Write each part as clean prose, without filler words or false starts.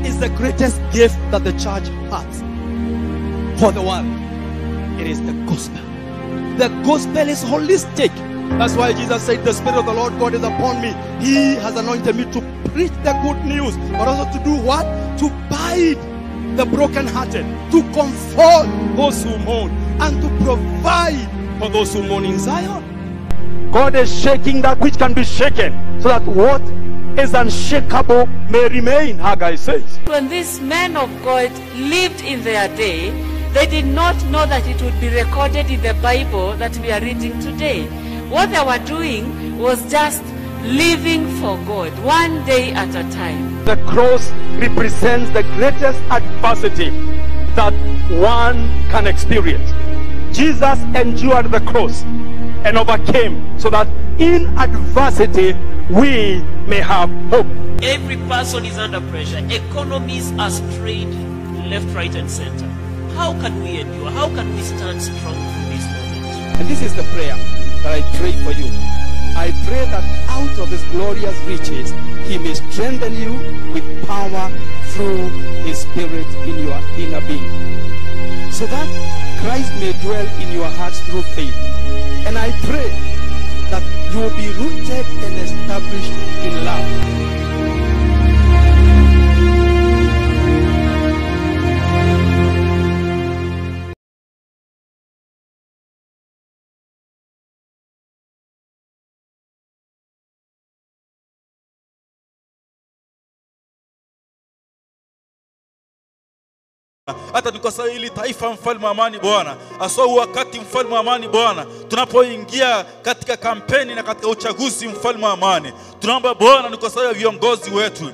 is the greatest gift that the church has for the world? It is the gospel. The gospel is holistic. That's why Jesus said, the Spirit of the Lord God is upon me. He has anointed me to preach the good news, but also to do what? To bind the brokenhearted, to comfort those who mourn, and to provide for those who mourn in Zion. God is shaking that which can be shaken, so that what is unshakable may remain, Haggai says. When these men of God lived in their day, they did not know that it would be recorded in the Bible that we are reading today. What they were doing was just living for God, one day at a time. The cross represents the greatest adversity that one can experience. Jesus endured the cross and overcame, so that in adversity we may have hope. Every person is under pressure. Economies are strained left, right, and center. How can we endure? How can we stand strong through this moment? And this is the prayer that I pray for you. I pray that out of his glorious riches, he may strengthen you with power through his Spirit in your inner being, so that Christ may dwell in your hearts through faith. And I pray that you will be rooted and established in love. Hata ni kwa sababu hili taifa, mfalme wa amani Bwana, hasa wakati mfalme wa amani Bwana tunapoingia katika kampeni na katika uchaguzi, mfalme wa amani, tunaomba Bwana ni kwa sababu ya viongozi wetu,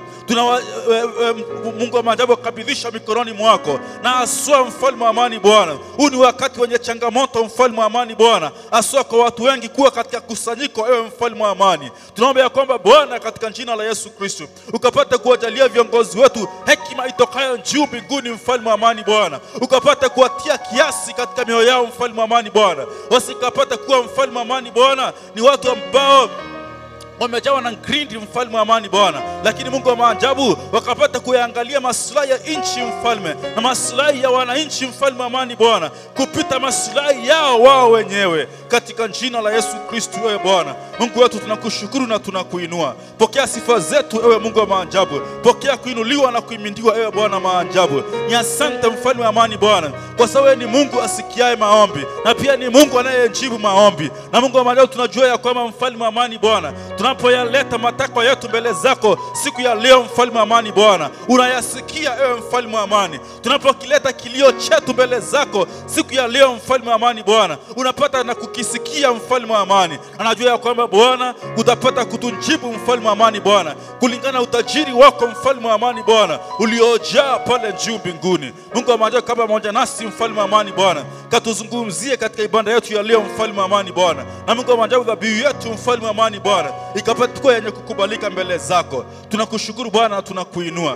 Mungu wa maajabu akabidhisha mikononi mwako, na hasa mfalme wa amani Bwana, huu ni wakati wenye changamoto, mfalme wa amani Bwana, hasa kwa watu wengi kuwa katika kusanyiko. Ewe mfalme wa amani, tunaomba ya kwamba Bwana katika jina la Yesu Kristo ukapata kuwajalia viongozi wetu hekima itokayo juu mbinguni, mfalme wa amani Bwana, ukapata kuwatia kiasi katika mioyo yao, mfalme wa amani Bwana, wasikapata kuwa, mfalme wa amani Bwana, ni watu ambao wamejawa na grindi, mfalme wa amani Bwana, lakini Mungu wa maajabu wakapata kuyaangalia maslahi ya nchi, mfalme, na maslahi ya wananchi, mfalme wa amani Bwana, kupita maslahi yao wao wenyewe, katika jina la Yesu Kristo. Ewe Bwana Mungu wetu, tunakushukuru na tunakuinua. Pokea sifa zetu, ewe Mungu wa maajabu, pokea kuinuliwa na kuimindiwa, ewe Bwana maajabu. Ni asante, mfalme wa amani Bwana, kwa sababu ni Mungu asikiaye maombi, na pia ni Mungu anayejibu maombi. Na Mungu wa maajabu, tunajua ya kwamba, mfalme wa amani Bwana, tunapoyaleta matakwa yetu mbele zako siku ya leo, mfalme wa amani Bwana, unayasikia, ewe mfalme wa amani. Tunapokileta kilio chetu mbele zako siku ya leo, mfalme wa amani Bwana, unapata na kukisikia, mfalme wa amani. Anajua ya kwamba Bwana utapata kutujibu, mfalme wa amani Bwana, kulingana na utajiri wako, mfalme wa amani Bwana, uliojaa pale juu mbinguni. Mungu wa maajabu, kama mmoja nasi, mfalme wa amani Bwana, katuzungumzie katika ibada yetu ya leo, mfalme wa amani Bwana. Na Mungu wa maajabu, dhabihu yetu, mfalme wa amani Bwana, ikapata kuwa yenye kukubalika mbele zako. Tunakushukuru Bwana na tunakuinua.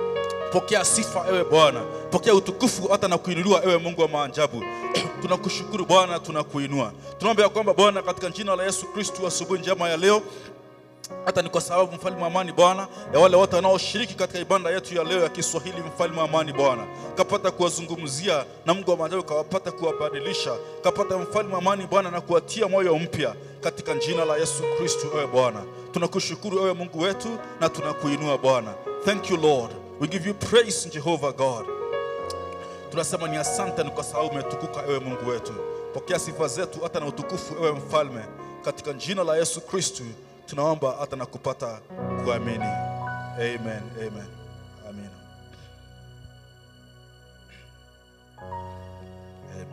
Pokea sifa, ewe Bwana, pokea utukufu hata na kuinuliwa, ewe Mungu wa maajabu. Tunakushukuru Bwana, tunakuinua. Tunaomba ya kwamba Bwana, katika jina la Yesu Kristo, asubuhi njema ya leo, hata ni kwa sababu, mfalme wa amani Bwana, ya wale wote wanaoshiriki katika ibada yetu ya leo ya Kiswahili, mfalme wa amani Bwana, kapata kuwazungumzia, na Mungu wa maajabu kapata kuwabadilisha, kapata, mfalme wa amani Bwana, na kuwatia moyo mpya, katika jina la Yesu Kristo. Ewe Bwana, tunakushukuru ewe Mungu wetu, na tunakuinua Bwana. Thank you Lord, we give you praise, Jehovah God. Tunasema ni asante, ni kwa sababu umetukuka, ewe Mungu wetu. Pokea sifa zetu hata na utukufu, ewe mfalme, katika jina la Yesu Kristo tunaomba hata na kupata kuamini. Amen, amen, amen, amen.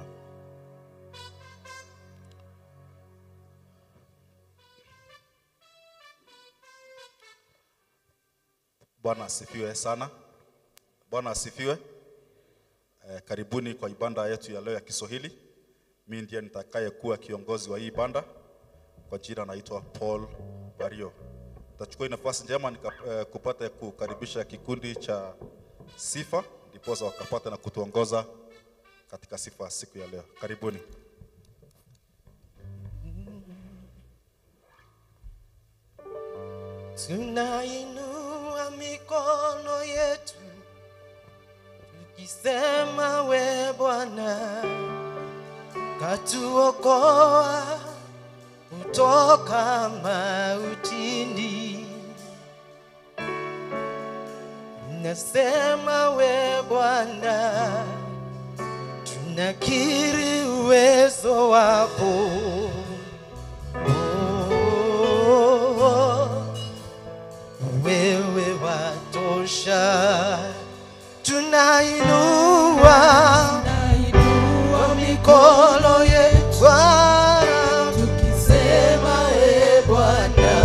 Bwana asifiwe sana. Bwana asifiwe. Karibuni kwa ibada yetu ya leo ya Kiswahili. Mimi ndiye nitakaye kuwa kiongozi wa hii ibada. Kwa jina naitwa Paul Bario. Tachukua nafasi njema kupata kukaribisha kikundi cha sifa, ndipo wakapata na kutuongoza katika sifa siku ya leo. Karibuni. Tunainua mikono yetu Tukisema we Bwana katuokoa kutoka mautini, nasema we Bwana tunakiri uwezo wako. Wewe watosha. Tunainua mikono yetu Bwana, tukisema e Bwana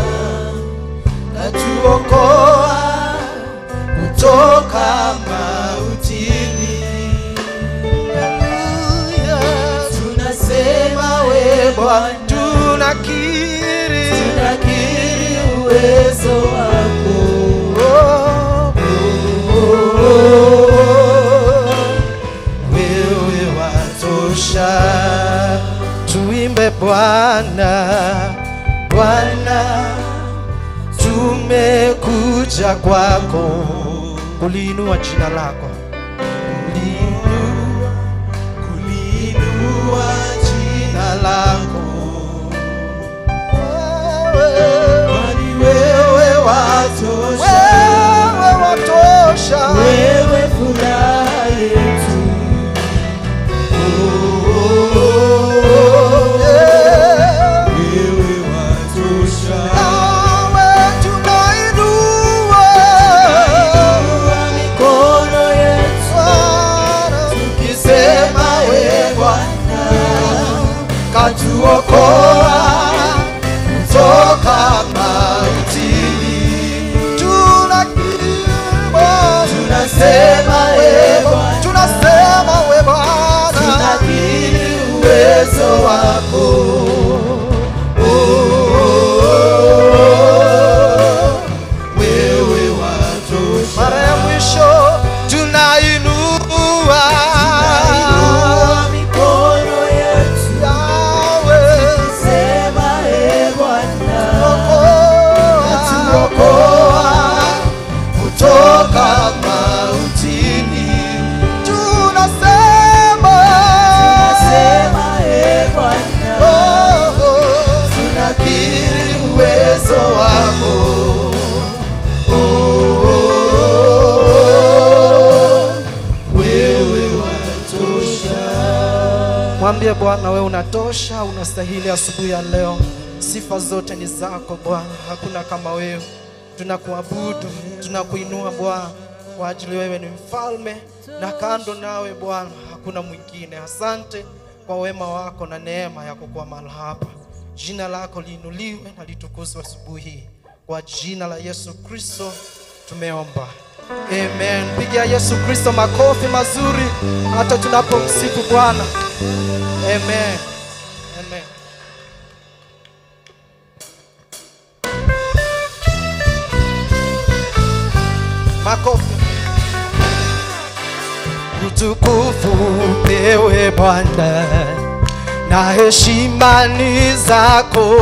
katuokoa kutoka mautini. Haleluya. Tunasema we Bwana, tunakiri uwezo wako. Wewe watosha. Tuimbe Bwana, Bwana tumekuja kwako kuliinua jina lako, kuliinua jina lako. Wewe watosha, wewe watosha, wewe furaha yetu. Wewe watosha. Nawe tunainua mikono yetu tukisema we Bwana katuokoa kutoka mautini. Tunasema we Bwana, tunasema we Bwana, tunakiri uwezo wako. Wewe watosha. Mara ya mwisho tunainua mikono yetu yawe, sema e Bwana katuokoa kutoka mautini. Tunasema e Bwana, tunakiri uwezo wako. Wewe watosha. Mwambie Bwana wewe unatosha, unastahili asubuhi ya leo. Sifa zote ni zako Bwana, hakuna kama wewe. Tunakuabudu, tunakuinua Bwana, kwa ajili wewe ni mfalme na kando nawe Bwana hakuna mwingine. Asante kwa wema wako na neema yako kwa mahali hapa. Jina lako liinuliwe na litukuzwe asubuhi hii. Kwa jina la Yesu Kristo tumeomba. Amen. Pigia Yesu Kristo makofi mazuri hata tunapomsifu Bwana. Amen. Amen. Makofi. Utukufu pewe Bwana na heshima ni zako,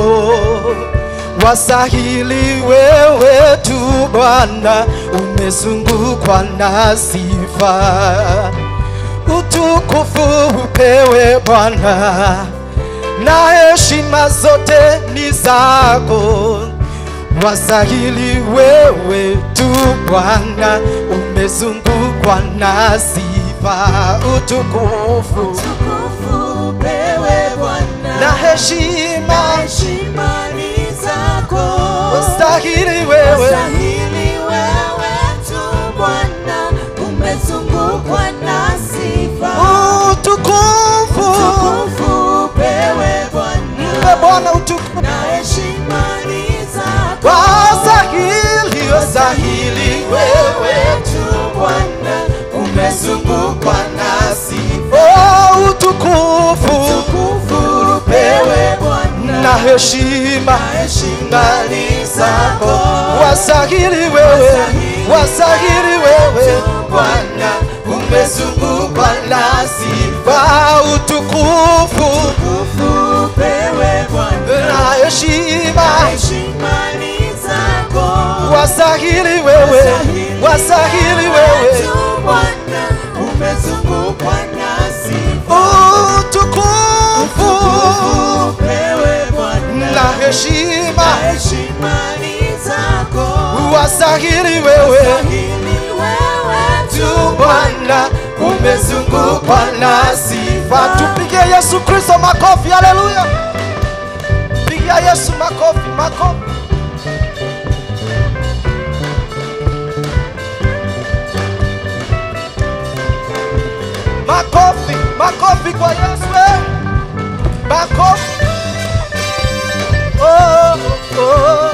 wasahili wewe tu Bwana, umezungukwa na sifa. Utukufu pewe Bwana na heshima zote ni zako, wasahili wewe tu Bwana, umezungukwa na sifa. Utukufu pewe Bwana na heshima ni zako, wasahili wewe tu Bwana, umezungukwa na sifa. Utukufu pewe Bwana, mpe Bwana utukufu na heshima ni zako, wasahili wewe tu Bwana, umezungukwa na sifa. Utukufu pewe Bwana na heshima ni zako, wasahili wewe Bwana, umezungukwa na sifa. Utukufu pewe Bwana na heshima ni zako, wasahili wewe Bwana, upewe Bwana, na heshima ni zako. wastahili wewe tu Bwana, umezungukwa na sifa. Tupige Yesu Kristo makofi, haleluya. Pigia Yesu makofi, makofi. Makofi, makofi kwa Yesu. Makofi. Oh, oh.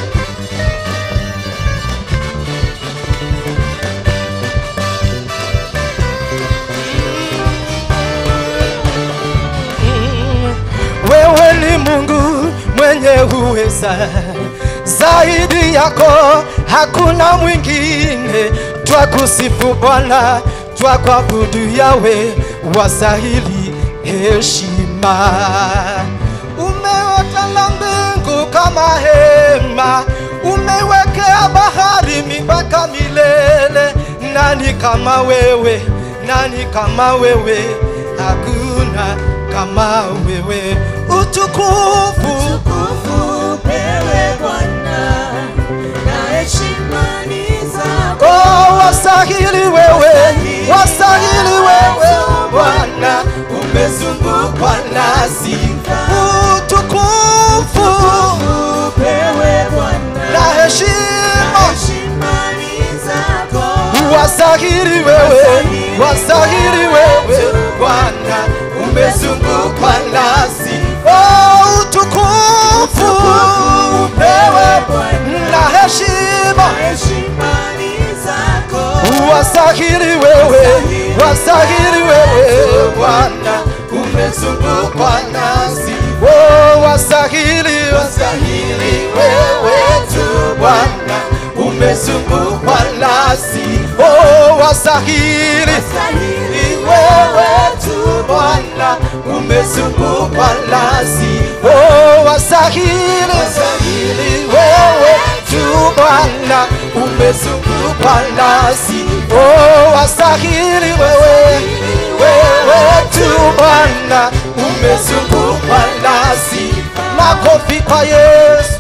Wewe ni Mungu mwenye uweza, zaidi yako hakuna mwingine. Twakusifu Bwana, twakuabudu Yawe, wastahili heshima. Umeotanda mbingu kama hema, umewekea bahari mipaka milele. Nani kama wewe? Nani kama wewe? Hakuna kama wewe. Utukufu Upewe Bwana, na heshima ni zako. oh, wastahili wewe, wastahili wewe Bwana, umezungukwa na sifa. Utukufu Upewe Bwana, na heshima ni zako. wastahili wewe, wastahili wewe Bwana, umezungukwa na sifa. Oh, utukufu Upewe Bwana, na heshima ni zako. wastahili wewe, wastahili wewe Bwana, umezungukwa nasi. Oh, wastahili, wastahili wewe tu Bwana, umezungukwa nasi. Oh, wastahili wewe tu Bwana, umezungukwa nasi. Oh, wastahili, wastahili wewe tu Bwana, umezungukwa nasi. Oh, wastahili wewe, wewe tu Bwana, umezungukwa nasi. Makofi kwa Yesu.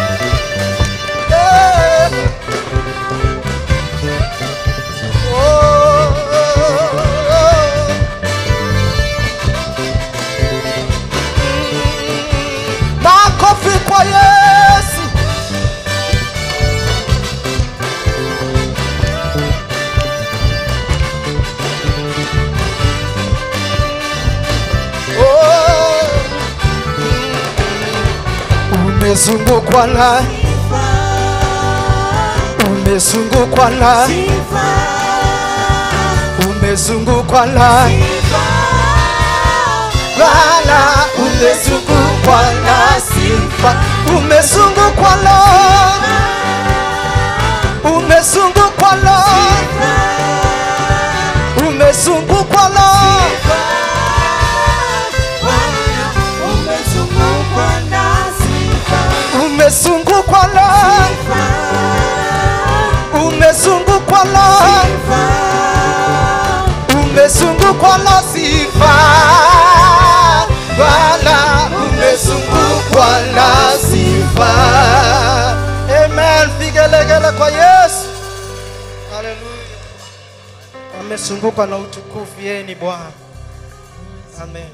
Eh. Oh, oh, oh. Makofi kwa Yesu. Oh, umezungukwa na, umezungukwa na, umezungukwa na Bwana, umezungukwa na sifa. Umezungukwa na, umezungukwa na, umezungukwa na umezungukwa na, umezungukwa na, umezungukwa na sifa. Bwana, umezungukwa na sifa. Amen. Vigelegele kwa Yesu. Haleluya. Amezungukwa na utukufu, yeye ni Bwana. Amen.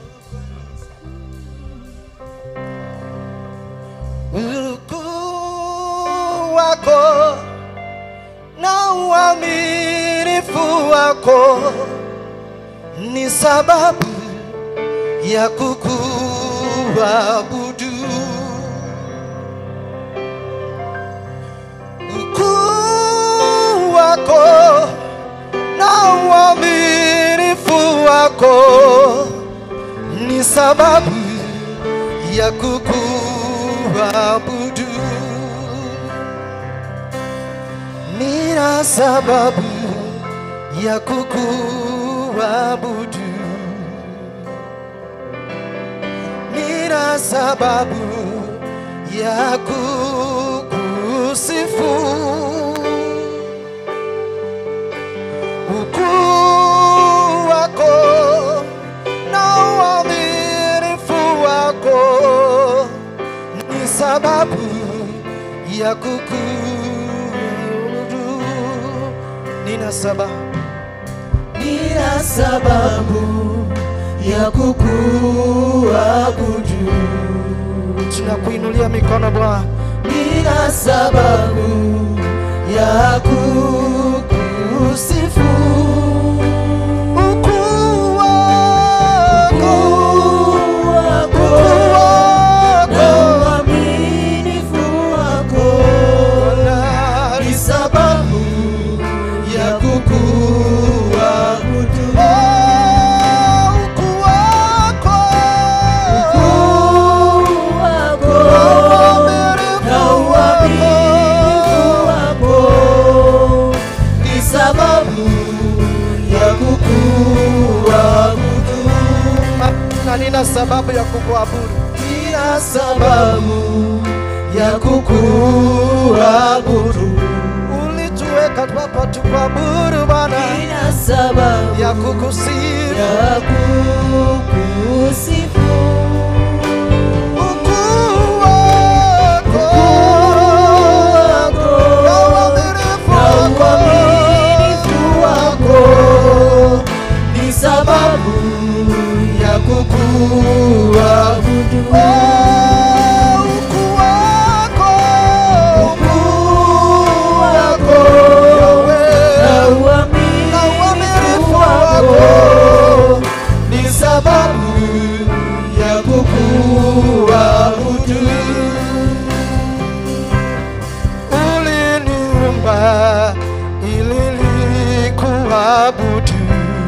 Ukuu wako na uaminifu wako ni sababu ya kukuabudu. Ukuu wako na uaminifu wako ni sababu ya kukuabudu. Nina sababu ya kukuabudu. Nina sababu ya kukusifu. Ukuu wako na uaminifu wako sababu ya kukuabudu, nina sababu ya kukuabudu. Tunakuinulia mikono Bwana. Nina sababu ya kukusifu. Ukuu wako na uaminifu wako ni sababu ya kukuabudu. ukuu wako na uaminifu wako ni sababu ya kukuabudu. na nina sababu ya kukuabudu. Nina sababu ya kukuabudu. Ulituweka hapa tukuabudu Bwana, Nina sababu ya kukusifu. ya kukusifu. Ukuu wako na uaminifu Na wako uaminifu wako ni sababu ya kukuabudu. ukuu wako na uaminifu wako ni sababu ya kukuabudu. uliniumba ili nikuabudu,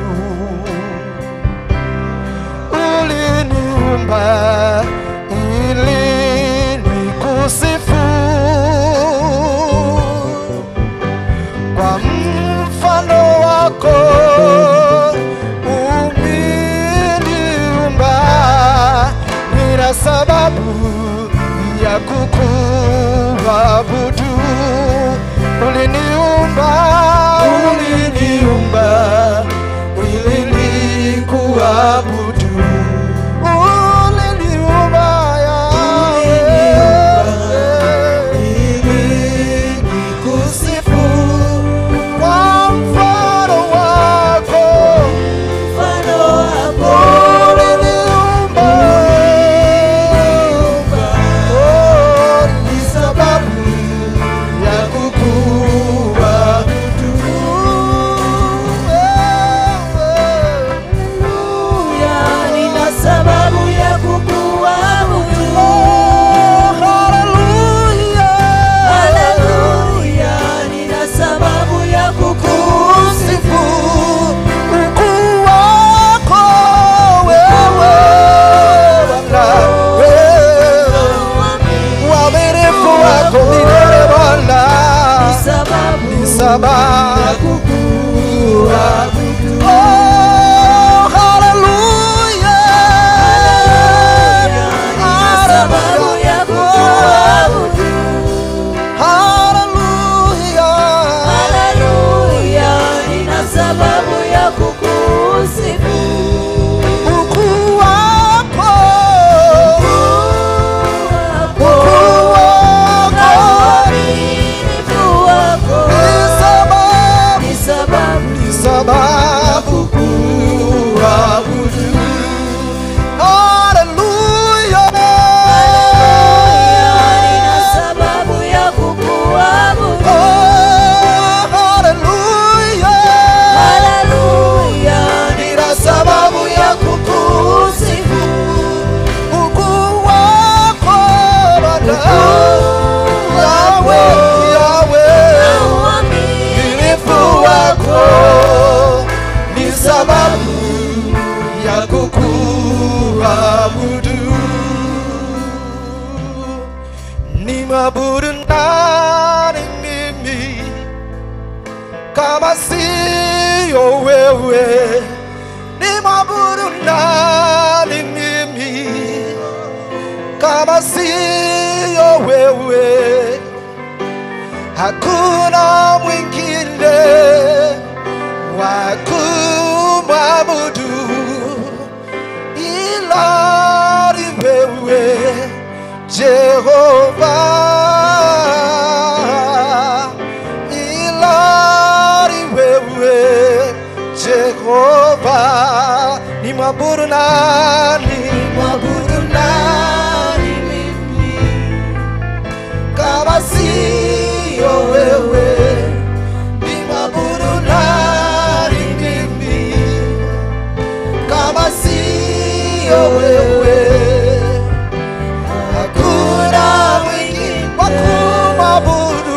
uliniumba ili nikusifu. Kwa mfano wako umeniumba, nina sababu ya kukuabudu. Uliniumba ili nikuabudu. Uliniumba Ili nikusifu. kwa mfano wako Mfano wako uliniumba. ni sababu ya kukuabudu. Haleluya, nina sababu ya kukuabudu. Haleluya, nina sababu ya kukusifu. Ukuu wako wewe Bwana, uaminifu wako milele Bwana, Ni sababu ni sababu. ya kukuabudu. Oh, hallelujah. Nina sababu ya kukuabudu. Hallelujah. Haleluya, nina sababu ya kukusifu. Ukuu wako, ukuu Na wako uaminifu wako ni sababu, ni sababu ni sababu kukuabudu. hallelujah. Nina sababu ya kukuabudu. Oh, hallelujah. Haleluya, nina sababu ya kukusifu. Ukuu wako Bwana, Yahweh, Yahweh. Na uaminifu wako ni sababu ya kukuabudu. Ni mabudu nani mimi kama siyo wewe? Ni mabudu nani mimi kama siyo wewe? Hakuna mwingine wa kumwabudu ila ni wewe Jehova, ilari wewe Jehova, ni mwabudu nani mimi kama sio wewe, ni mwabudu nani mimi kama sio wewe. Hakuna mwingine wa kumwabudu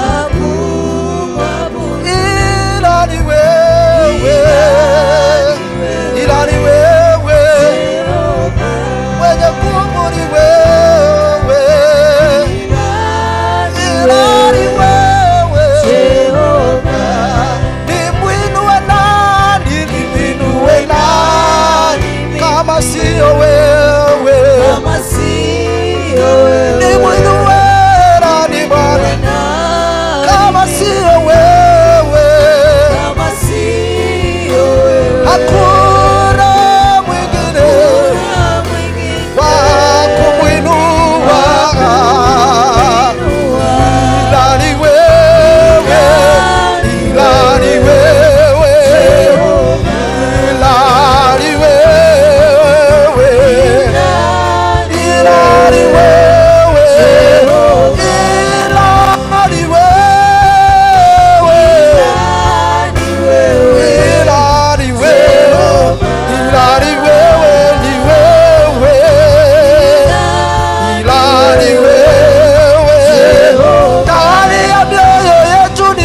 ila ni wewe, ila ni wewe, mwenye nguvu ni wewe, ila ni wewe. Nimwinue nani, nimwinue nani kama sio wewe, nimwinue nani Bwana kama sio wewe. Hakuna mwingine wa kumwinua ila ni wewe, ila ni wewe, ila ni wewe, ila ni wewe, ila ni wewe, ila ni wewe, ni wewe, ila ni wewe. Ndani ya mioyo yetu ni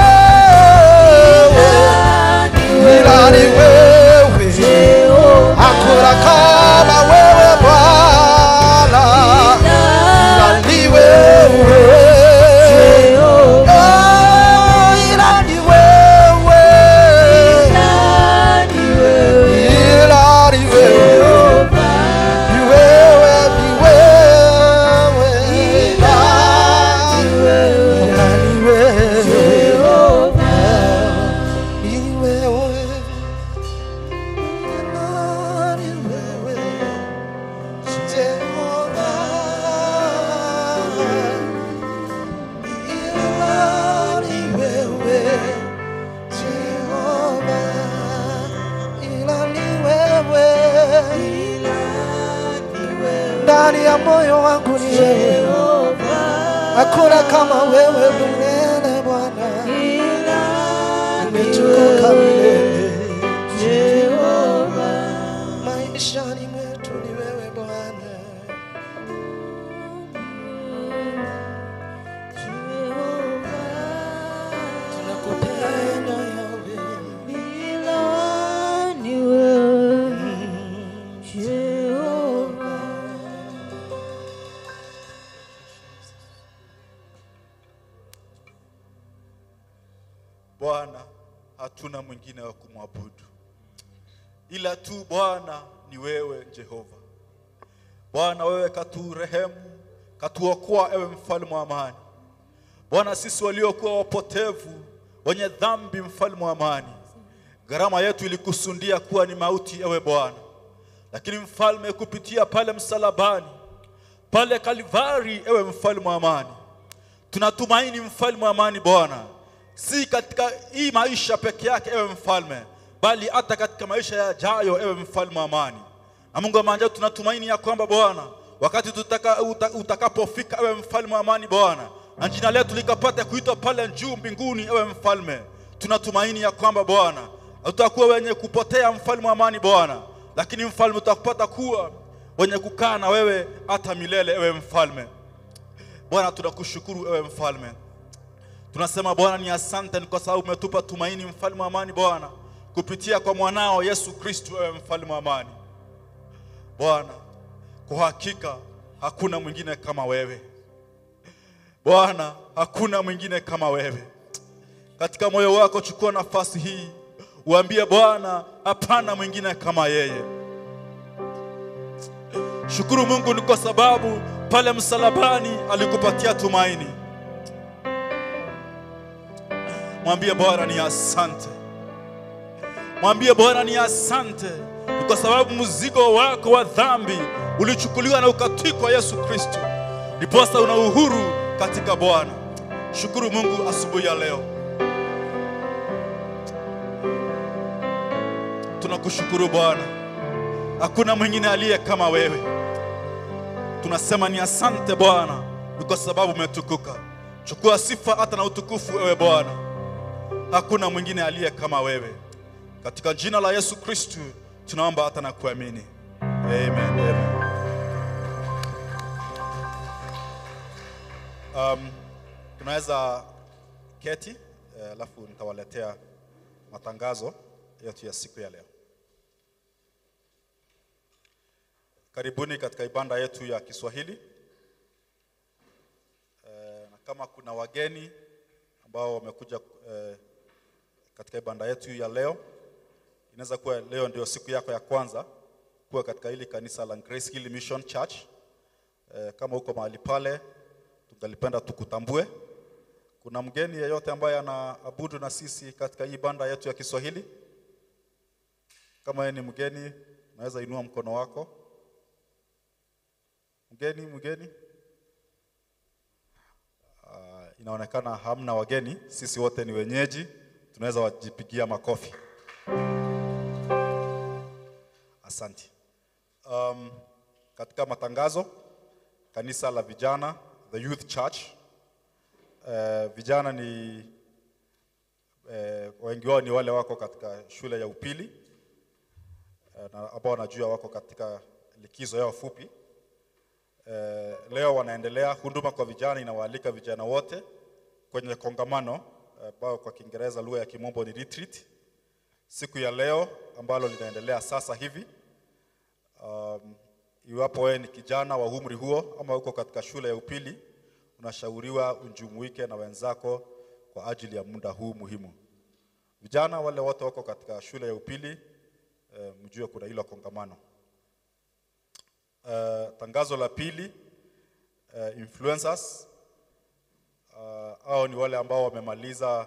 wewe, ila ni wewe. Hakuna kama wewe Bwana, ila ni wewe. Ila ni wewe, ila ni wewe, ni wewe, ni wewe, ila ni wewe, ni wewe, Jehova, ila ni wewe, Jehova, ila ni wewe, ndani ya moyo wangu ni wewe, hakuna kama wewe milele Bwana, umetukuka milele maishani mwetu ni wewe Bwana. Tunakupenda Yahweh. Bwana, hatuna mwingine wa kumwabudu ila tu Bwana ni wewe Jehova. Bwana, wewe katurehemu, katuokoa ewe mfalme wa amani. Bwana, sisi waliokuwa wapotevu, wenye dhambi, mfalme wa amani, gharama yetu ilikusundia kuwa ni mauti ewe Bwana. Lakini mfalme, kupitia pale msalabani, pale Kalvari ewe mfalme wa amani, tunatumaini mfalme wa amani Bwana, si katika hii maisha peke yake ewe mfalme, bali hata katika maisha yajayo ewe mfalme wa amani. Na Mungu wa maajabu, tunatumaini ya kwamba Bwana, wakati utakapofika ewe mfalme wa amani Bwana, na jina letu likapata kuitwa pale juu mbinguni ewe mfalme, tunatumaini ya kwamba Bwana, tutakuwa wenye kupotea mfalme wa amani Bwana, lakini mfalme utakupata kuwa wenye kukaa na wewe hata milele ewe mfalme. Bwana, tunakushukuru ewe mfalme. Tunasema Bwana ni asante kwa sababu umetupa tumaini mfalme wa amani Bwana, kupitia kwa mwanao Yesu Kristo ewe mfalme wa amani. Bwana, kwa hakika hakuna mwingine kama wewe. Bwana, hakuna mwingine kama wewe. Katika moyo wako chukua nafasi hii, uambie Bwana, hapana mwingine kama yeye. Shukuru Mungu ni kwa sababu pale msalabani alikupatia tumaini. Mwambie Bwana ni asante. Mwambie Bwana ni asante Ni kwa sababu mzigo wako wa dhambi ulichukuliwa na ukatwikwa Yesu Kristo. Ndiposa una uhuru katika Bwana. Shukuru Mungu asubuhi ya leo. Tunakushukuru Bwana. Hakuna mwingine aliye kama wewe. Tunasema ni asante Bwana, ni kwa sababu umetukuka. Chukua sifa hata na utukufu ewe Bwana. Hakuna mwingine aliye kama wewe. Katika jina la Yesu Kristo tunaomba hata na kuamini. Amen. Amen. Tunaweza keti, alafu nitawaletea matangazo yetu ya siku ya leo. Karibuni katika ibada yetu ya Kiswahili. Na kama kuna wageni ambao wamekuja katika ibada yetu ya leo, inaweza kuwa leo ndio siku yako ya kwanza kuwa katika hili kanisa la Grace Hill Mission Church. Kama uko mahali pale, tungelipenda tukutambue. Kuna mgeni yeyote ambaye anaabudu na sisi katika hii ibada yetu ya Kiswahili? Kama yeye ni mgeni, unaweza inua mkono wako. Mgeni. Inaonekana hamna wageni, sisi wote ni wenyeji, tunaweza wajipigia makofi. Asante. Katika matangazo, kanisa la vijana, the Youth Church. Vijana ni wengi wao ni wale wako katika shule ya upili, na ambao wanajua wako katika likizo yao fupi. Leo wanaendelea huduma kwa vijana, inawaalika vijana wote kwenye kongamano ambao kwa Kiingereza lugha ya Kimombo ni retreat. Siku ya leo ambalo linaendelea sasa hivi. Iwapo wewe ni kijana wa umri huo ama uko katika shule ya upili, unashauriwa unjumuike na wenzako kwa ajili ya muda huu muhimu. Vijana wale wote wako katika shule ya upili, mjue kuna hilo kongamano. Tangazo la pili, influencers. Hao ni wale ambao wamemaliza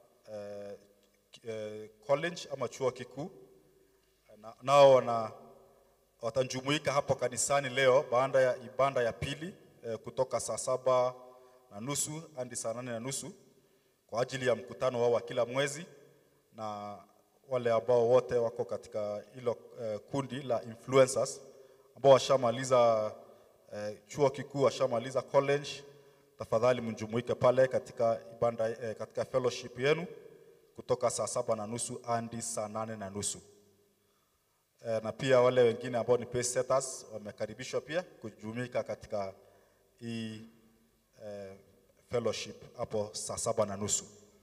college ama chuo kikuu. Nao watajumuika hapo kanisani leo baada ya ibada ya pili kutoka saa 7:30 hadi saa 8:30 kwa ajili ya mkutano wao wa kila mwezi. Na wale ambao wote wako katika hilo kundi la influencers ambao washamaliza chuo kikuu, washamaliza college, tafadhali mjumuike pale katika ibada katika fellowship yenu kutoka saa 7:30 hadi saa 8:30. Na pia wale wengine ambao ni pace setters wamekaribishwa pia kujumuika katika hii fellowship hapo saa 7:30.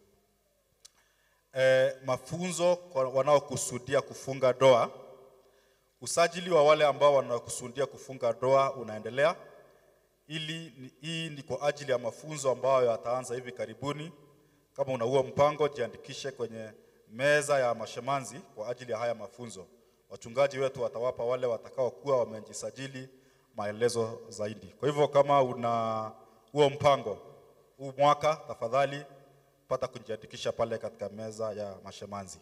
Mafunzo kwa wanaokusudia kufunga ndoa. Usajili wa wale ambao wanakusudia kufunga ndoa unaendelea. Hii ni kwa ajili ya mafunzo ambayo yataanza hivi karibuni. Kama una huo mpango, jiandikishe kwenye meza ya mashemanzi kwa ajili ya haya mafunzo. Wachungaji wetu watawapa wale watakao kuwa wamejisajili maelezo zaidi. Kwa hivyo kama una huo mpango huu mwaka, tafadhali pata kujiandikisha pale katika meza ya mashemanzi.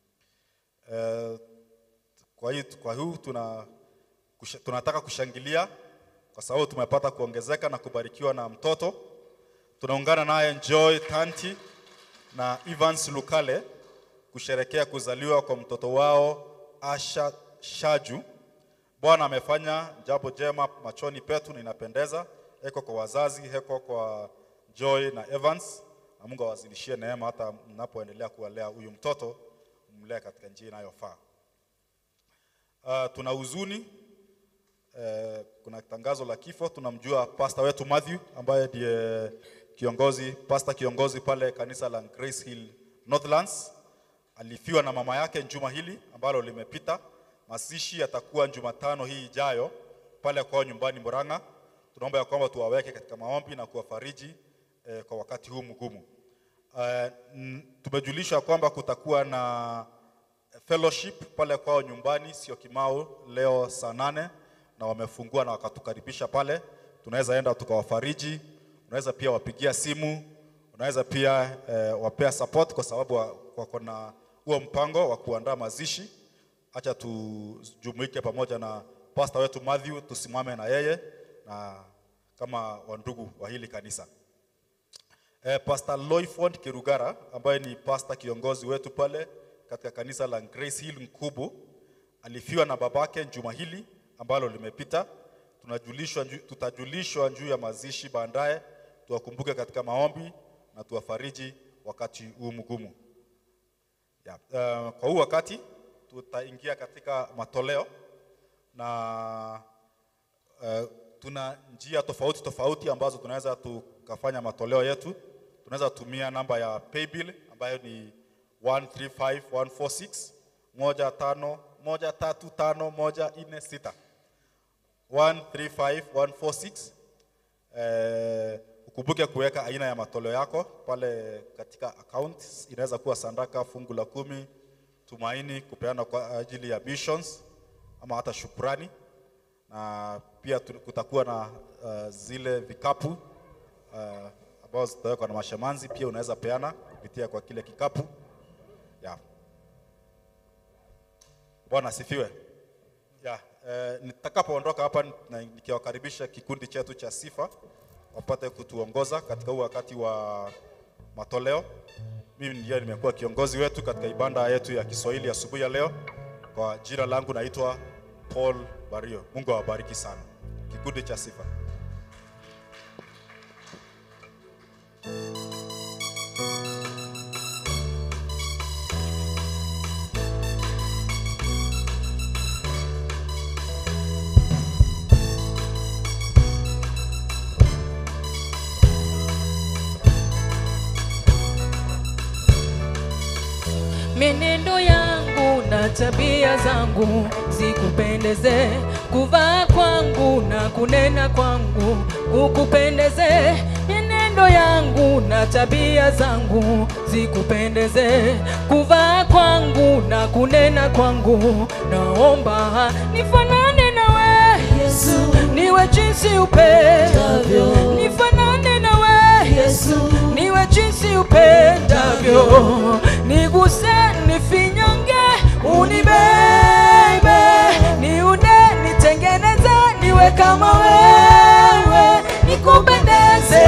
Kwa hiyo tunataka kushangilia kwa sababu tumepata kuongezeka na kubarikiwa na mtoto. Tunaungana naye Joy Tanti na Evans Lukale kusherekea kuzaliwa kwa mtoto wao Asha Shaju. Bwana amefanya jambo jema machoni petu, ninapendeza. Heko kwa wazazi, heko kwa Joy na Evans. Na Mungu awazidishie neema hata mnapoendelea kuwalea huyu mtoto, mlee katika njia inayofaa. Tuna huzuni, kuna tangazo la kifo. Tunamjua pastor wetu Matthew ambaye ndiye kiongozi pale kanisa la Grace Hill Northlands. Alifiwa na mama yake juma hili ambalo limepita. Mazishi yatakuwa Jumatano hii ijayo pale kwa nyumbani Murang'a. Tunaomba ya kwamba tuwaweke katika maombi na kuwafariji kwa wakati huu mgumu. Tumejulishwa kwamba kutakuwa na fellowship pale kwao nyumbani sio Kimau leo saa 8 na wamefungua na wakatukaribisha pale. Tunaweza enda tukawafariji, unaweza pia wapigia simu, unaweza pia wapea support kwa sababu wako na huo mpango wa kuandaa mazishi. acha tujumuike pamoja na pastor wetu Matthew, tusimame na yeye na kama wandugu wa hili kanisa. Pastor Loifond Kirugara ambaye ni pastor kiongozi wetu pale katika kanisa la Grace Hill Nkubu, alifiwa na babake juma hili ambalo limepita. Tutajulishwa juu ya mazishi baadaye. Tuwakumbuke katika maombi na tuwafariji wakati huu mgumu. Kwa huu wakati tutaingia katika matoleo na tuna njia tofauti ambazo tunaweza tukafanya matoleo yetu. Tunaweza tumia namba ya paybill ambayo ni 135146 135135146 135146. Ukumbuke kuweka aina ya matoleo yako pale katika account. Inaweza kuwa sadaka, fungu la 10, tumaini, kupeana kwa ajili ya missions ama hata shukrani. Na pia kutakuwa na zile vikapu ambazo zitawekwa na mashamanzi, pia unaweza peana kupitia kwa kile kikapu. Bwana asifiwe. Nitakapoondoka hapa nikiwakaribisha kikundi chetu cha sifa wapate kutuongoza katika huu wakati wa matoleo. Mimi ndiye nimekuwa kiongozi wetu katika ibada yetu ya Kiswahili asubuhi ya leo. Kwa jina langu naitwa Paul Bario. Mungu awabariki sana. Kikundi cha sifa. Menendo yangu na tabia zangu zikupendeze, kuvaa kwangu na kunena kwangu ukupendeze. Menendo yangu na tabia zangu zikupendeze, kuvaa kwangu na kunena kwangu. Naomba nifanane nawe Yesu, niwe jinsi upendavyo. Nifanane nawe Yesu, niwe jinsi upendavyo. Niguse nifinyange, unibebe, niune, nitengeneze, niwe kama wewe, nikupendeze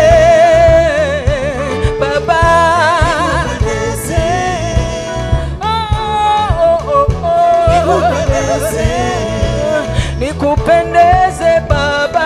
Baba, nikupendeze, nikupendeze Baba,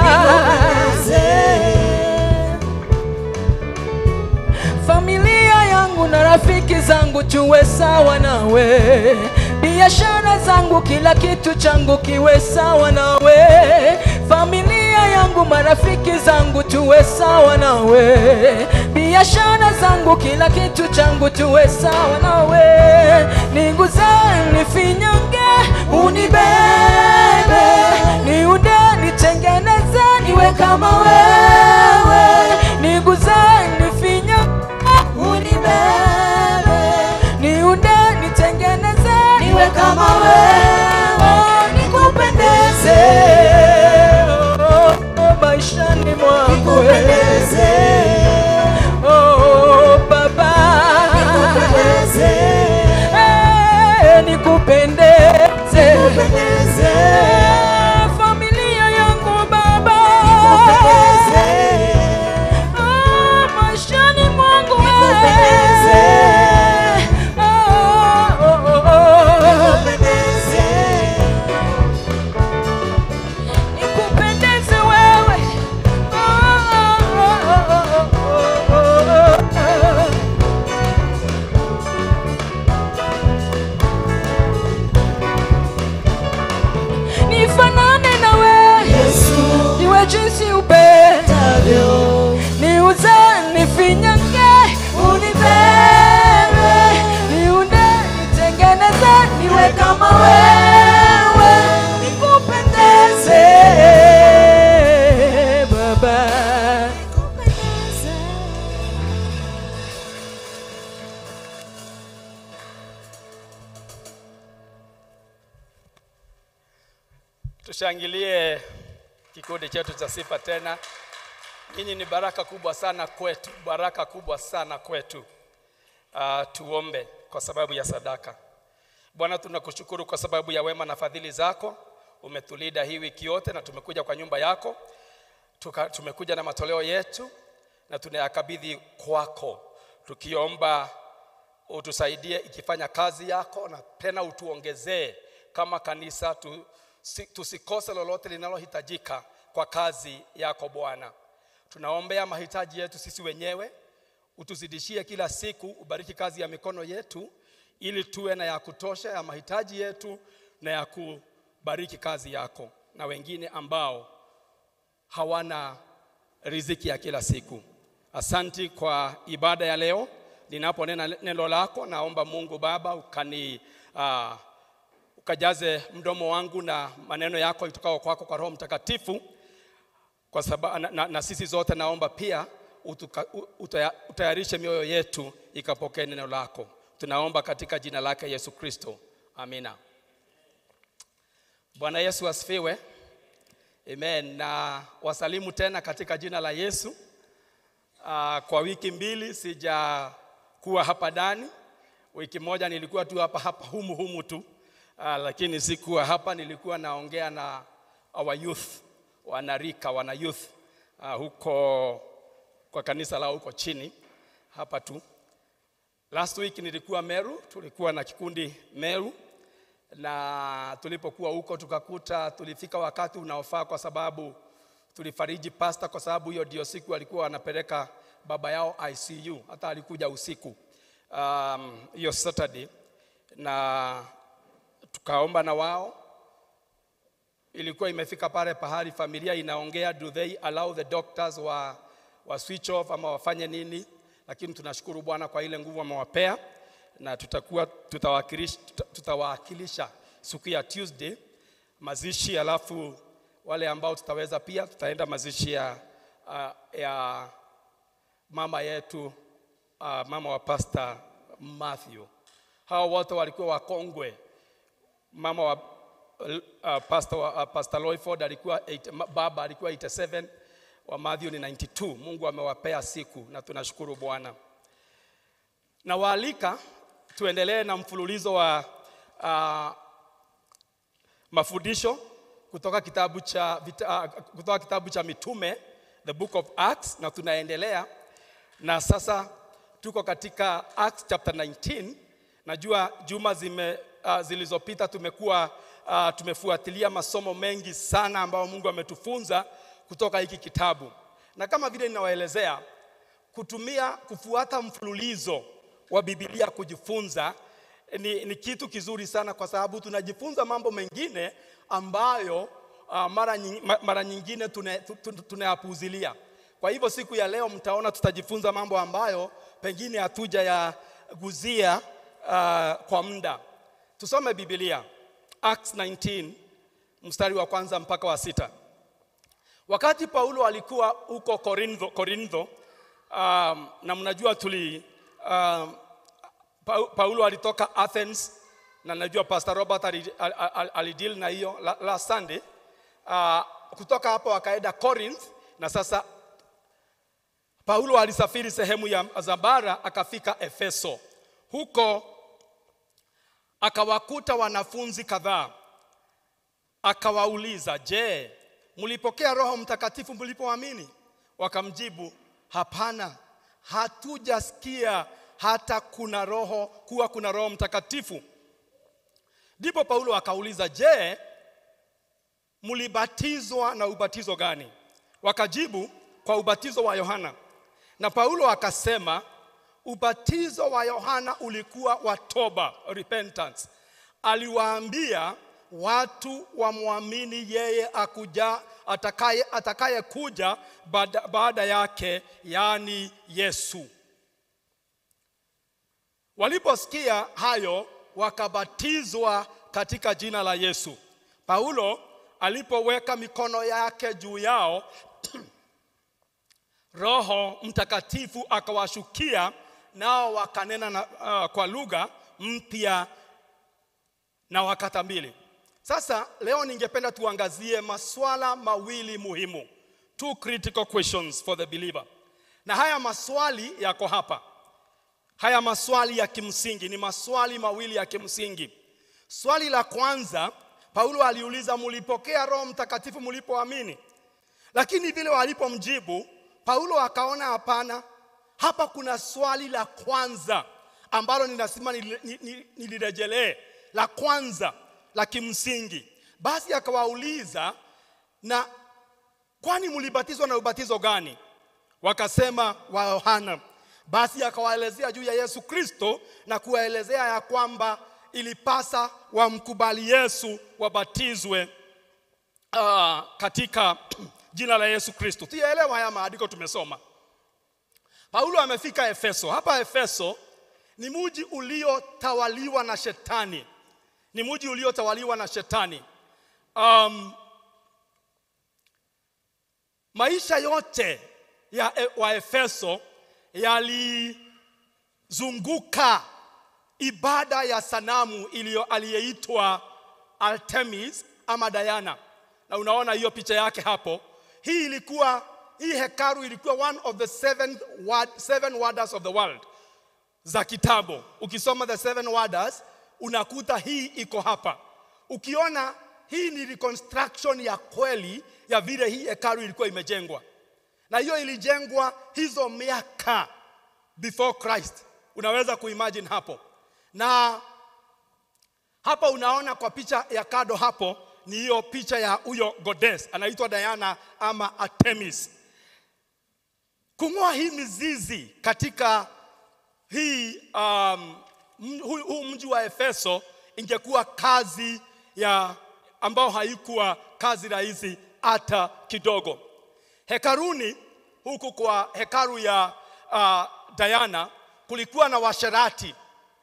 familia yangu na rafiki zangu tuwe sawa nawe, biashara zangu kila kitu changu kiwe sawa nawe, familia yangu marafiki zangu tuwe sawa nawe, biashara zangu kila kitu changu tuwe sawa nawe. Niguze nifinyange, unibebe, niude, nitengeneze, niwe kama wewe. Niguze nifinyange, unibebe, niude, nitengeneze, niwe kama wewe, nikupendeze maishani mwangu, nikupendeze Baba, nikupendeze, nikupendeze, nikupendeze familia yangu Baba, nikupendeze maishani mwangu, nikupendeze, nikupendeze wewe. Nifanane nawe Yesu, niwe jinsi upendavyo. Niuze nifinyange, unibebe, niunde, nitengeneze, niwe kama wewe, nikupendeze Baba, nikupendeze. Tushangilie kikundi chetu cha sifa tena. Ninyi ni baraka kubwa sana kwetu, baraka kubwa sana kwetu. Tuombe kwa sababu ya sadaka. Bwana, tunakushukuru kwa sababu ya wema na fadhili zako. Umetulinda hii wiki yote na tumekuja kwa nyumba yako. Tumekuja na matoleo yetu na tunayakabidhi kwako, tukiomba utusaidie ikifanya kazi yako, na tena utuongezee kama kanisa, tusikose lolote linalohitajika kwa kazi yako Bwana. Tunaombea mahitaji yetu sisi wenyewe, utuzidishie kila siku, ubariki kazi ya mikono yetu ili tuwe na ya kutosha ya mahitaji yetu na ya kubariki kazi yako na wengine ambao hawana riziki ya kila siku. Asanti kwa ibada ya leo. Ninaponena neno lako, naomba Mungu Baba ukajaze mdomo wangu na maneno yako itokao kwako kwa Roho Mtakatifu. Kwa sababu na sisi zote naomba pia utayarishe mioyo yetu ikapokee neno lako. Tunaomba katika jina lake Yesu Kristo. Amina. Bwana Yesu asifiwe. Amen. Na wasalimu tena katika jina la Yesu. Kwa wiki 2 sijakuwa hapa ndani. Wiki moja nilikuwa tu hapa humu tu. Lakini sikuwa hapa, nilikuwa naongea na our youth, wana youth huko kwa kanisa lao huko chini hapa tu. Last week nilikuwa Meru, tulikuwa na kikundi Meru, na tulipokuwa huko tukakuta tulifika wakati unaofaa kwa sababu tulifariji pastor, kwa sababu hiyo ndio siku alikuwa anapeleka baba yao ICU. Hata alikuja usiku hiyo Saturday, na tukaomba na wao. Ilikuwa imefika pale pahali familia inaongea, do they allow the doctors wa switch off ama wafanye nini? Lakini tunashukuru Bwana kwa ile nguvu amewapea, na tutawakilisha siku ya Tuesday mazishi, alafu wale ambao tutaweza pia tutaenda mazishi ya mama yetu, mama wa Pastor Matthew. Hao wote walikuwa wakongwe. Mama wa Pastor Loyford baba alikuwa 87, wa Matthew ni 92. Mungu amewapea siku na tunashukuru Bwana. Na waalika tuendelee na mfululizo wa mafundisho kutoka kitabu cha Mitume, the book of Acts, na tunaendelea. Na sasa tuko katika Acts chapter 19. Najua juma zilizopita tumefuatilia masomo mengi sana ambayo Mungu ametufunza kutoka hiki kitabu. Na kama vile ninawaelezea, kufuata mfululizo wa Biblia kujifunza ni kitu kizuri sana, kwa sababu tunajifunza mambo mengine ambayo mara nyingine tunayapuuzilia. Kwa hivyo siku ya leo mtaona tutajifunza mambo ambayo pengine hatuja yaguzia kwa muda. Tusome Biblia. Acts 19 mstari wa 1 mpaka wa 6. Wakati Paulo alikuwa huko Korintho, na mnajua Paulo alitoka Athens, na najua Pastor Robert alideal na hiyo last Sunday. Kutoka hapo wakaenda Corinth, na sasa Paulo alisafiri sehemu ya Zabara akafika Efeso. Huko akawakuta wanafunzi kadhaa. Akawauliza, "Je, mlipokea Roho Mtakatifu mlipoamini?" Wakamjibu, "Hapana, hatujasikia hata kuna Roho Mtakatifu." Ndipo Paulo akauliza, "Je, mlibatizwa na ubatizo gani?" Wakajibu, "Kwa ubatizo wa Yohana." Na Paulo akasema, ubatizo wa Yohana ulikuwa wa toba, repentance. Aliwaambia watu wamwamini yeye atakaye kuja baada yake, yani Yesu. Waliposikia hayo wakabatizwa katika jina la Yesu. Paulo alipoweka mikono yake juu yao, Roho Mtakatifu akawashukia, nao wakanena kwa lugha mpya na wakati mbili. Sasa leo ningependa tuangazie maswala mawili muhimu, 2 critical questions for the believer. Na haya maswali yako hapa. Haya maswali ya kimsingi, ni maswali mawili ya kimsingi. Swali la kwanza, Paulo aliuliza, mulipokea Roho Mtakatifu mulipoamini? Lakini vile walipomjibu, Paulo akaona hapana, hapa kuna swali la kwanza ambalo ninasema nilirejelee, la kwanza la kimsingi. Basi akawauliza, na kwani mulibatizwa na ubatizo gani? Wakasema wa Yohana. Basi akawaelezea juu ya Yesu Kristo na kuwaelezea ya kwamba ilipasa wamkubali Yesu, wabatizwe katika jina la Yesu Kristo. Tuyaelewa haya maandiko tumesoma. Paulo amefika Efeso. Hapa Efeso ni mji uliotawaliwa na shetani. Ni mji uliotawaliwa na shetani. Maisha yote wa Efeso yalizunguka ibada ya sanamu aliyeitwa Artemis ama Diana. Na unaona hiyo picha yake hapo. Hii hekalu ilikuwa one of the seven wonders of the world za kitabu. Ukisoma the seven wonders unakuta hii iko hapa. Ukiona hii ni reconstruction ya kweli ya vile hii hekalu ilikuwa imejengwa. Na hiyo ilijengwa hizo miaka before Christ. Unaweza kuimagine hapo. Na hapa unaona kwa picha ya kado hapo ni hiyo picha ya huyo goddess anaitwa Diana ama Artemis. Kung'oa hii mizizi katika huu mji wa Efeso ingekuwa kazi ambao haikuwa kazi rahisi hata kidogo. Hekaruni huku kwa hekalu ya Diana kulikuwa na washerati.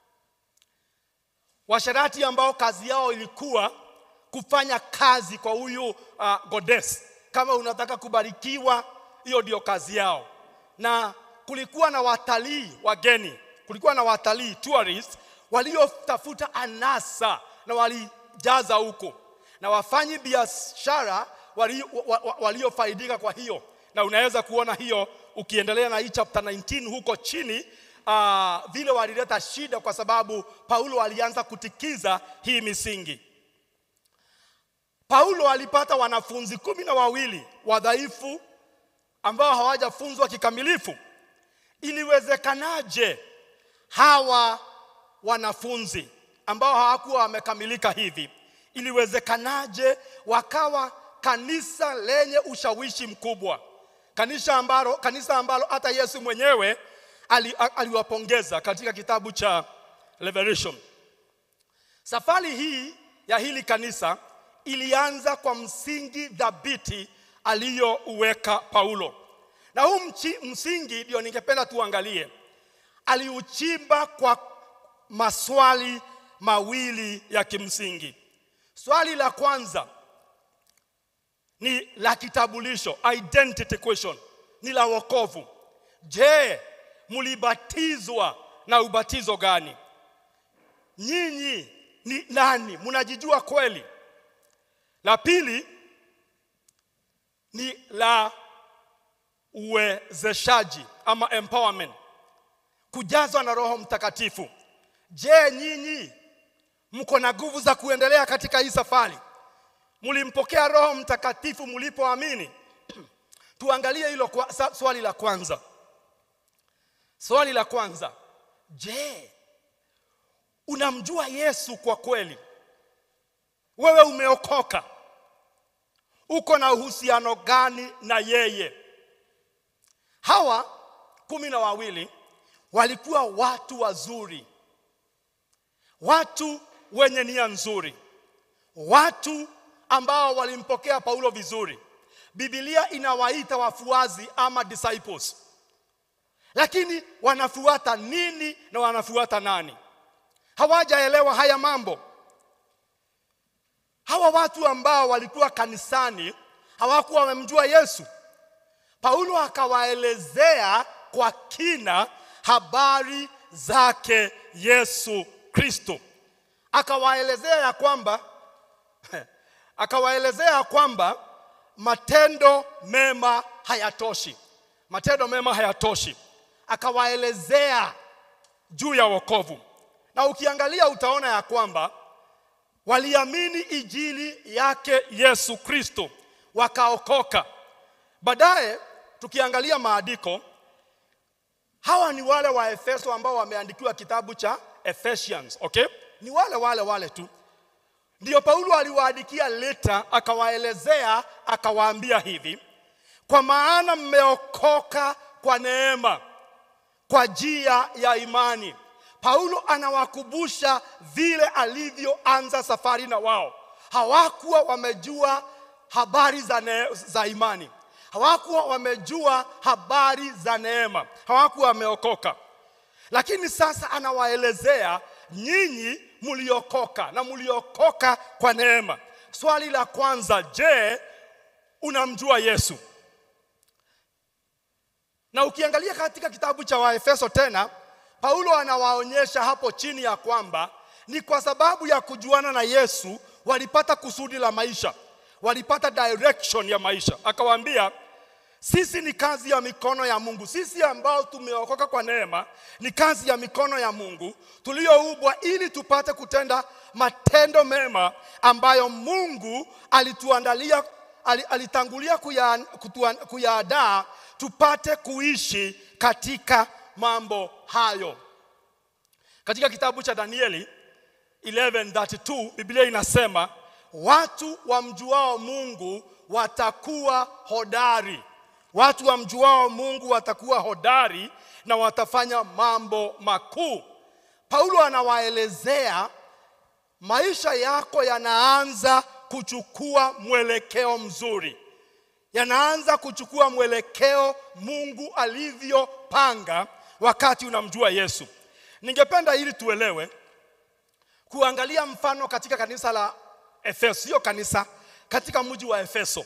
Washerati ambao kazi yao ilikuwa kufanya kazi kwa huyu goddess. Kama unataka kubarikiwa, hiyo ndio kazi yao. Na kulikuwa na watalii wageni, kulikuwa na watalii tourists waliotafuta anasa na walijaza huko. Na wafanyi biashara waliofaidika kwa hiyo. Na unaweza kuona hiyo ukiendelea na hii chapter 19 huko chini, vile walileta shida kwa sababu Paulo alianza kutikiza hii misingi. Paulo alipata wanafunzi 12 wadhaifu ambao hawajafunzwa kikamilifu. Iliwezekanaje hawa wanafunzi ambao hawakuwa wamekamilika hivi, iliwezekanaje wakawa kanisa lenye ushawishi mkubwa? Kanisa ambalo hata Yesu mwenyewe aliwapongeza katika kitabu cha Revelation. Safari hii ya hili kanisa ilianza kwa msingi dhabiti aliyouweka Paulo. Na huu msingi ndio ningependa tuangalie. Aliuchimba kwa maswali mawili ya kimsingi. Swali la kwanza ni la kitambulisho, identity question, ni la wokovu. Je, mulibatizwa na ubatizo gani? Nyinyi ni nani? Munajijua kweli? La pili ni la uwezeshaji ama empowerment, kujazwa na Roho Mtakatifu. Je, nyinyi mko na nguvu za kuendelea katika hii safari? Mulimpokea Roho Mtakatifu mulipoamini? Tuangalie hilo swali la kwanza. Swali la kwanza, je, unamjua Yesu kwa kweli? Wewe umeokoka? Uko na uhusiano gani na yeye? Hawa 12 walikuwa watu wazuri, watu wenye nia nzuri, watu ambao walimpokea Paulo vizuri. Biblia inawaita wafuazi ama disciples. Lakini wanafuata nini na wanafuata nani? Hawajaelewa haya mambo. Hawa watu ambao walikuwa kanisani hawakuwa wamemjua Yesu. Paulo akawaelezea kwa kina habari zake Yesu Kristo. Akawaelezea kwamba matendo mema hayatoshi. Matendo mema hayatoshi. Akawaelezea juu ya wokovu. Na ukiangalia utaona ya kwamba waliamini injili yake Yesu Kristo, wakaokoka. Baadaye tukiangalia maandiko, hawa ni wale wa Efeso ambao wameandikiwa kitabu cha Ephesians, okay? Ni wale tu. Ndio Paulo aliwaandikia letter, akawaelezea, akawaambia hivi: kwa maana mmeokoka kwa neema, kwa njia ya imani. Paulo anawakumbusha vile alivyoanza safari na wao. Hawakuwa wamejua habari za imani. Hawakuwa wamejua habari za neema. Hawakuwa wameokoka. Lakini sasa anawaelezea, nyinyi mliokoka, na mliokoka kwa neema. Swali la kwanza, je, unamjua Yesu? Na ukiangalia katika kitabu cha Waefeso tena, Paulo anawaonyesha hapo chini ya kwamba ni kwa sababu ya kujuana na Yesu walipata kusudi la maisha, walipata direction ya maisha. Akawaambia, sisi ni kazi ya mikono ya Mungu. Sisi ambao tumeokoka kwa neema ni kazi ya mikono ya Mungu, tulioumbwa ili tupate kutenda matendo mema ambayo Mungu alituandalia, alitangulia kuyaandaa tupate kuishi katika mambo hayo. Katika kitabu cha Danieli 11:32 Biblia inasema, watu wamjuao Mungu watakuwa hodari. Watu wamjuao Mungu watakuwa hodari na watafanya mambo makuu. Paulo anawaelezea maisha yako yanaanza kuchukua mwelekeo mzuri. Yanaanza kuchukua mwelekeo Mungu alivyopanga wakati unamjua Yesu. Ningependa ili tuelewe, kuangalia mfano katika kanisa la Efeso, sio kanisa, katika mji wa Efeso.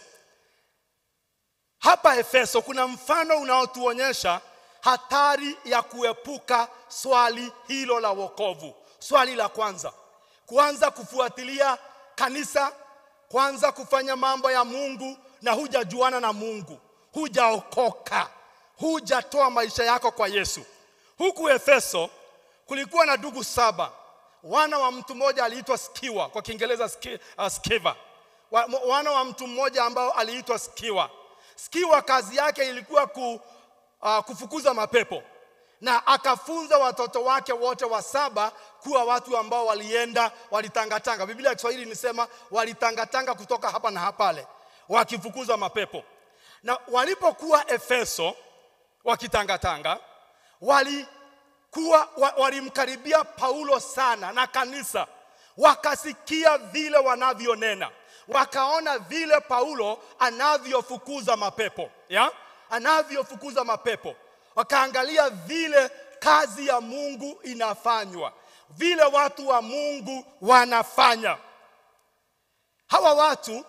Hapa Efeso kuna mfano unaotuonyesha hatari ya kuepuka swali hilo la wokovu. Swali la kwanza, kuanza kufuatilia kanisa, kuanza kufanya mambo ya Mungu na hujajuana na Mungu, hujaokoka, hujatoa maisha yako kwa Yesu. Huku Efeso kulikuwa na ndugu 7. Wana wa mtu mmoja aliitwa Skiwa, kwa Kiingereza Skiva. Wana wa mtu mmoja ambao aliitwa Skiwa. Skiwa kazi yake ilikuwa kufukuza mapepo, na akafunza watoto wake wote wa 7 kuwa watu ambao walitangatanga. Biblia ya Kiswahili inasema walitangatanga kutoka hapa na hapale wakifukuza mapepo. Na walipokuwa Efeso wakitangatanga, walimkaribia Paulo sana na kanisa, wakasikia vile wanavyonena, wakaona vile Paulo anavyofukuza mapepo, anavyofukuza mapepo. Wakaangalia vile kazi ya Mungu inafanywa, vile watu wa Mungu wanafanya. Hawa watu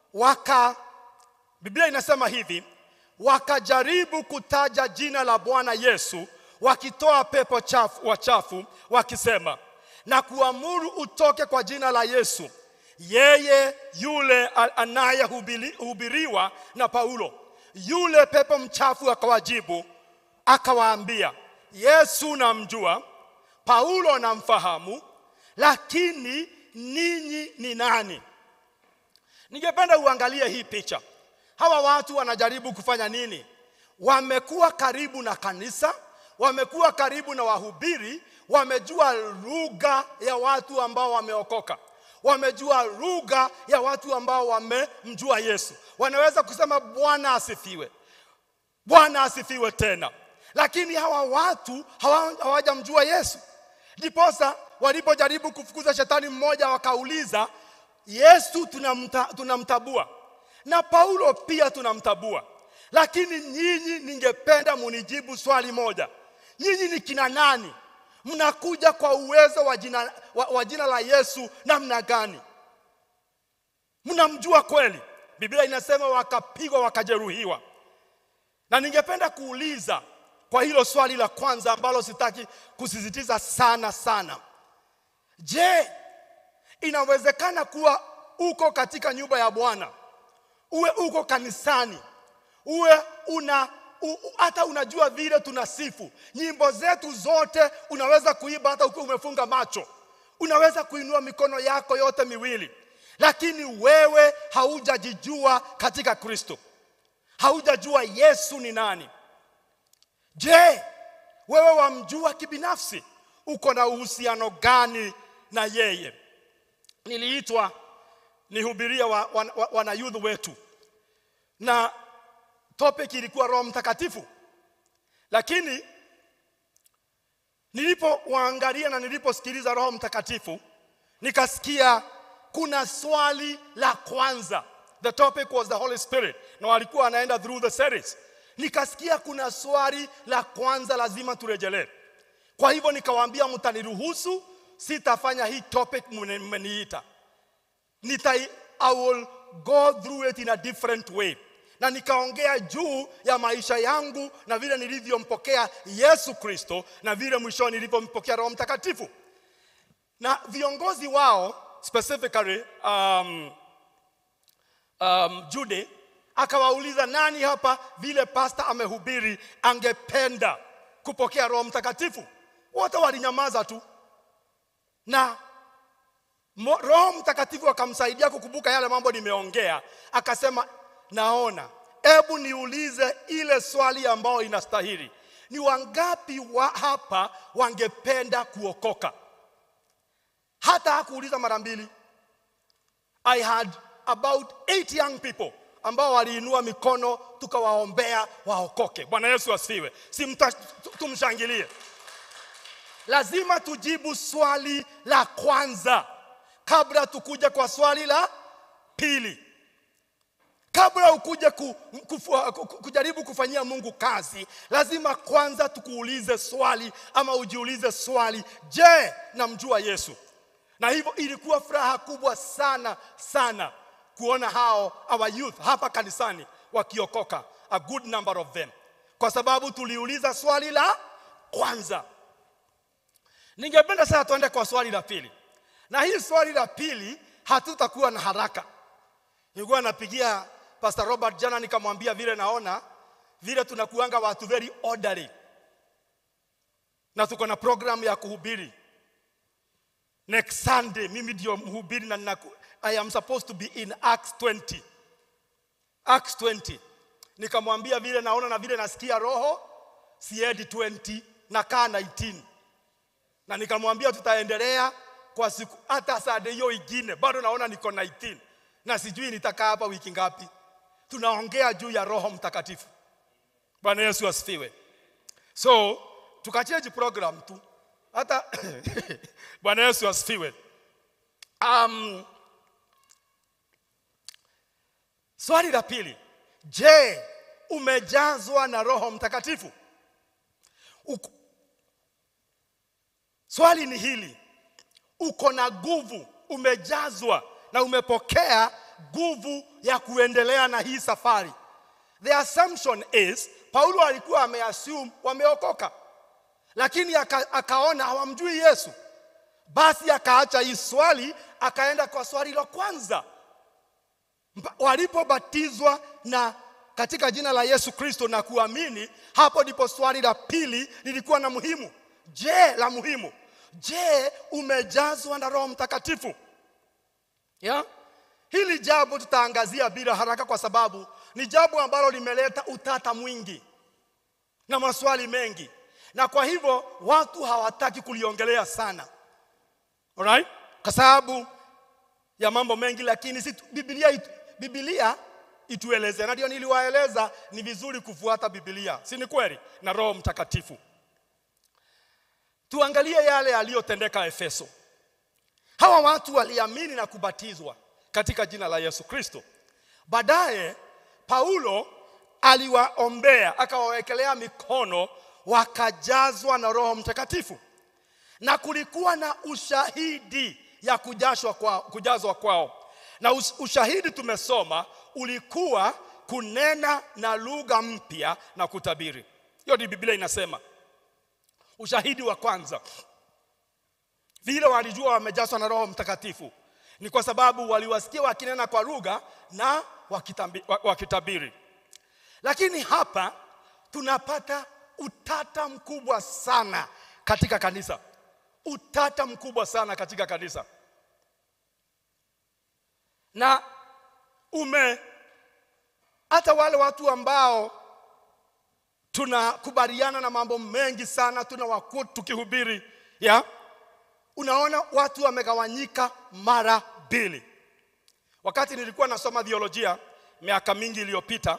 Biblia inasema hivi, wakajaribu kutaja jina la Bwana Yesu, wakitoa pepo wachafu, wakisema, na kuamuru utoke kwa jina la Yesu, yeye yule anayehubiriwa na Paulo. Yule pepo mchafu akawajibu, akawaambia, Yesu namjua, Paulo namfahamu, lakini ninyi ni nani? Ningependa uangalie hii picha. Hawa watu wanajaribu kufanya nini? Wamekuwa karibu na kanisa, wamekuwa karibu na wahubiri, wamejua lugha ya watu ambao wameokoka, wamejua lugha ya watu ambao wamemjua Yesu. Wanaweza kusema Bwana asifiwe, Bwana asifiwe tena. Lakini hawa watu hawajamjua Yesu. Ndiposa walipojaribu kufukuza shetani mmoja, wakauliza, Yesu tunamtabua, na Paulo pia tunamtabua, lakini nyinyi ningependa munijibu swali moja. Nyinyi ni kina nani? Mnakuja kwa uwezo wa jina la Yesu namna gani? Mnamjua kweli? Biblia inasema wakapigwa, wakajeruhiwa. Na ningependa kuuliza kwa hilo swali la kwanza ambalo sitaki kusisitiza sana. Je, inawezekana kuwa uko katika nyumba ya Bwana, uwe uko kanisani, uwe hata unajua vile tunasifu, nyimbo zetu zote unaweza kuimba hata ukiwa umefunga macho, Unaweza kuinua mikono yako yote miwili, lakini wewe haujajijua katika Kristo. Haujajua Yesu ni nani. Je, wewe wamjua kibinafsi? Uko na uhusiano gani na yeye? Niliitwa nihubiria wana youth wetu, na topic ilikuwa Roho Mtakatifu. Lakini nilipowaangalia na niliposikiliza Roho Mtakatifu, nikasikia kuna swali la kwanza. The topic was the Holy Spirit. Na walikuwa anaenda through the series. Nikasikia kuna swali la kwanza lazima turejelee. Kwa hivyo nikawaambia mtaniruhusu, sitafanya hii topic mmeniita. I will go through it in a different way. Na nikaongea juu ya maisha yangu na vile nilivyompokea Yesu Kristo na vile mwisho nilivyompokea Roho Mtakatifu. Na viongozi wao specifically Jude akawauliza, nani hapa vile pastor amehubiri angependa kupokea Roho Mtakatifu? Wote walinyamaza tu. Na Roho Mtakatifu akamsaidia kukumbuka yale mambo nimeongea. Akasema, naona, hebu niulize ile swali ambao inastahili. Ni wangapi hapa wangependa kuokoka? Hata hakuuliza mara mbili. I had about 8 young people ambao waliinua mikono, tukawaombea waokoke. Bwana Yesu asifiwe. Tumshangilie. Lazima tujibu swali la kwanza kabla tukuja kwa swali la pili. Kabla ukuje kujaribu kufanyia Mungu kazi, lazima kwanza tukuulize swali ama ujiulize swali, je, namjua Yesu? Na hivyo ilikuwa furaha kubwa sana sana kuona hao our youth hapa kanisani wakiokoka, a good number of them, kwa sababu tuliuliza swali la kwanza. Ningependa sasa tuende kwa swali la pili. Na hii swali la pili hatutakuwa na haraka. Nilikuwa napigia Pastor Robert jana nikamwambia vile naona vile tunakuanga watu very orderly. Na tuko na program ya kuhubiri. Next Sunday mimi ndio mhubiri na I am supposed to be in Acts 20. Acts 20. Nikamwambia vile naona na vile nasikia roho siedi 20 na kaa 19. Na nikamwambia tutaendelea kwa siku hata saa hiyo ingine, bado naona niko 19. Na sijui nitakaa hapa wiki ngapi. Tunaongea juu ya Roho Mtakatifu. Bwana Yesu asifiwe. So, tukachange program tu. Hata Bwana Yesu asifiwe. Swali la pili. Je, umejazwa na Roho Mtakatifu? Swali ni hili. Uko na nguvu, umejazwa na umepokea nguvu ya kuendelea na hii safari? The assumption is Paulo alikuwa ameassume wameokoka, lakini akaona hawamjui Yesu. Basi akaacha hii swali, akaenda kwa swali la kwanza. Walipobatizwa na katika jina la Yesu Kristo na kuamini, hapo ndipo swali la pili lilikuwa na muhimu. Je, umejazwa na Roho Mtakatifu? Hili jambo tutaangazia bila haraka kwa sababu ni jambo ambalo limeleta utata mwingi na maswali mengi. Na kwa hivyo watu hawataki kuliongelea sana. Alright? Kwa sababu ya mambo mengi, lakini si Biblia itueleze. Na ndio niliwaeleza ni vizuri kufuata Biblia. Si ni kweli? Na Roho Mtakatifu. Tuangalie yale yaliyotendeka Efeso. Hawa watu waliamini na kubatizwa katika jina la Yesu Kristo. Baadaye Paulo aliwaombea, akawawekelea mikono, wakajazwa na Roho Mtakatifu. Na kulikuwa na ushahidi ya kujazwa kwao. Na ushahidi tumesoma ulikuwa kunena na lugha mpya na kutabiri. Hiyo ni Biblia inasema. Ushahidi wa kwanza vile walijua wamejazwa na Roho Mtakatifu ni kwa sababu waliwasikia wakinena kwa lugha na wakitabiri. Lakini hapa tunapata utata mkubwa sana katika kanisa. utata mkubwa sana katika kanisa. Na hata wale watu ambao tunakubaliana na mambo mengi sana, tunawakuwa tukihubiri, unaona watu wamegawanyika mara mbili. Wakati nilikuwa nasoma theolojia miaka mingi iliyopita,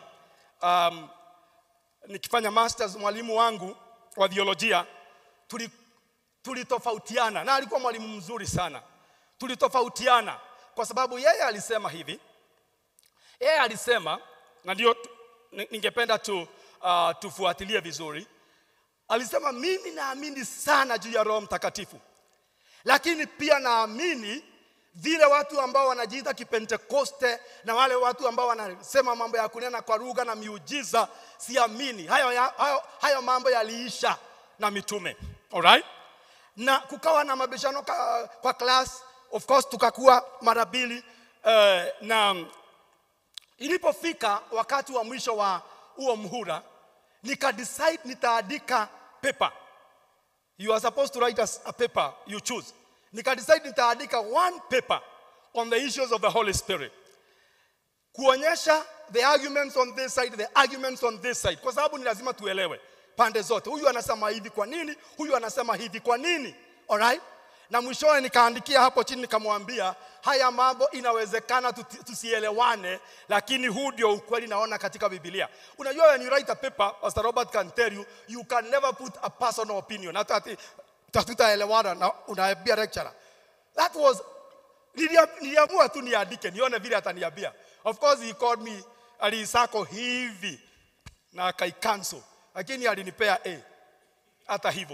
nikifanya masters, mwalimu wangu wa theolojia tulitofautiana, na alikuwa mwalimu mzuri sana. Tulitofautiana kwa sababu yeye alisema hivi. Yeye alisema, na ndio ningependa tufuatilie vizuri. Alisema, mimi naamini sana juu ya Roho Mtakatifu, lakini pia naamini vile watu ambao wanajiita Kipentekoste na wale watu ambao wanasema mambo ya kunena kwa lugha na miujiza, siamini. Hayo mambo yaliisha na mitume. Alright? Na kukawa na mabishano kwa class. Of course tukakuwa mara mbili, na ilipofika wakati wa mwisho wa huo muhula, decide nitaandika paper. You are supposed to write a paper you choose. Decide nitaandika one paper on the issues of the Holy Spirit, kuonyesha the arguments on this side, the arguments on this side, kwa sababu ni lazima tuelewe pande zote. Huyu anasema hivi kwa nini, huyu anasema hivi kwa nini. Alright? Na mwishowe nikaandikia hapo chini, nikamwambia haya mambo inawezekana tusielewane, lakini huu ndio ukweli naona katika Biblia. Unajua, when you write a paper, Pastor Robert can tell you, you can never put a personal opinion. Hata tutaelewana na unaambia lecturer. That was, niliamua tu niandike, nione vile ataniambia. Of course he called me, alisako hivi na akaicancel, lakini alinipea A. Hata hivyo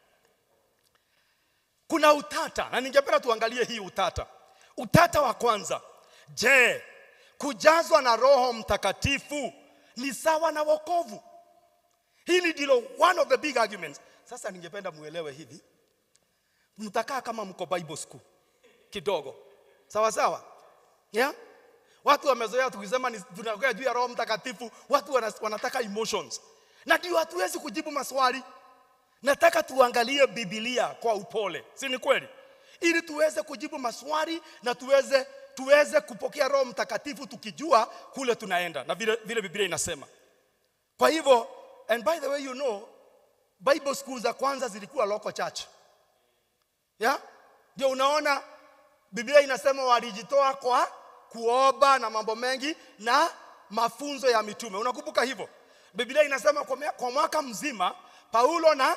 kuna utata, na ningependa tuangalie hii utata. Utata wa kwanza, je, kujazwa na Roho Mtakatifu ni sawa na wokovu? Hili ndilo one of the big arguments. Sasa ningependa muelewe hivi. Mtakaa kama mko Bible school kidogo. Sawa sawa? Watu wamezoea tukisema tunaongea juu ya Roho Mtakatifu, watu wanataka emotions. Na ndio hatuwezi kujibu maswali. Nataka tuangalie Biblia kwa upole. Si ni kweli? Ili tuweze kujibu maswali na tuweze kupokea Roho Mtakatifu tukijua kule tunaenda na vile Biblia inasema. Kwa hivyo, and by the way, you know, Bible schools za kwanza zilikuwa local church. Ndio unaona Biblia inasema walijitoa kwa kuomba na mambo mengi na mafunzo ya mitume. Unakumbuka hivyo? Biblia inasema kwa mwaka mzima Paulo na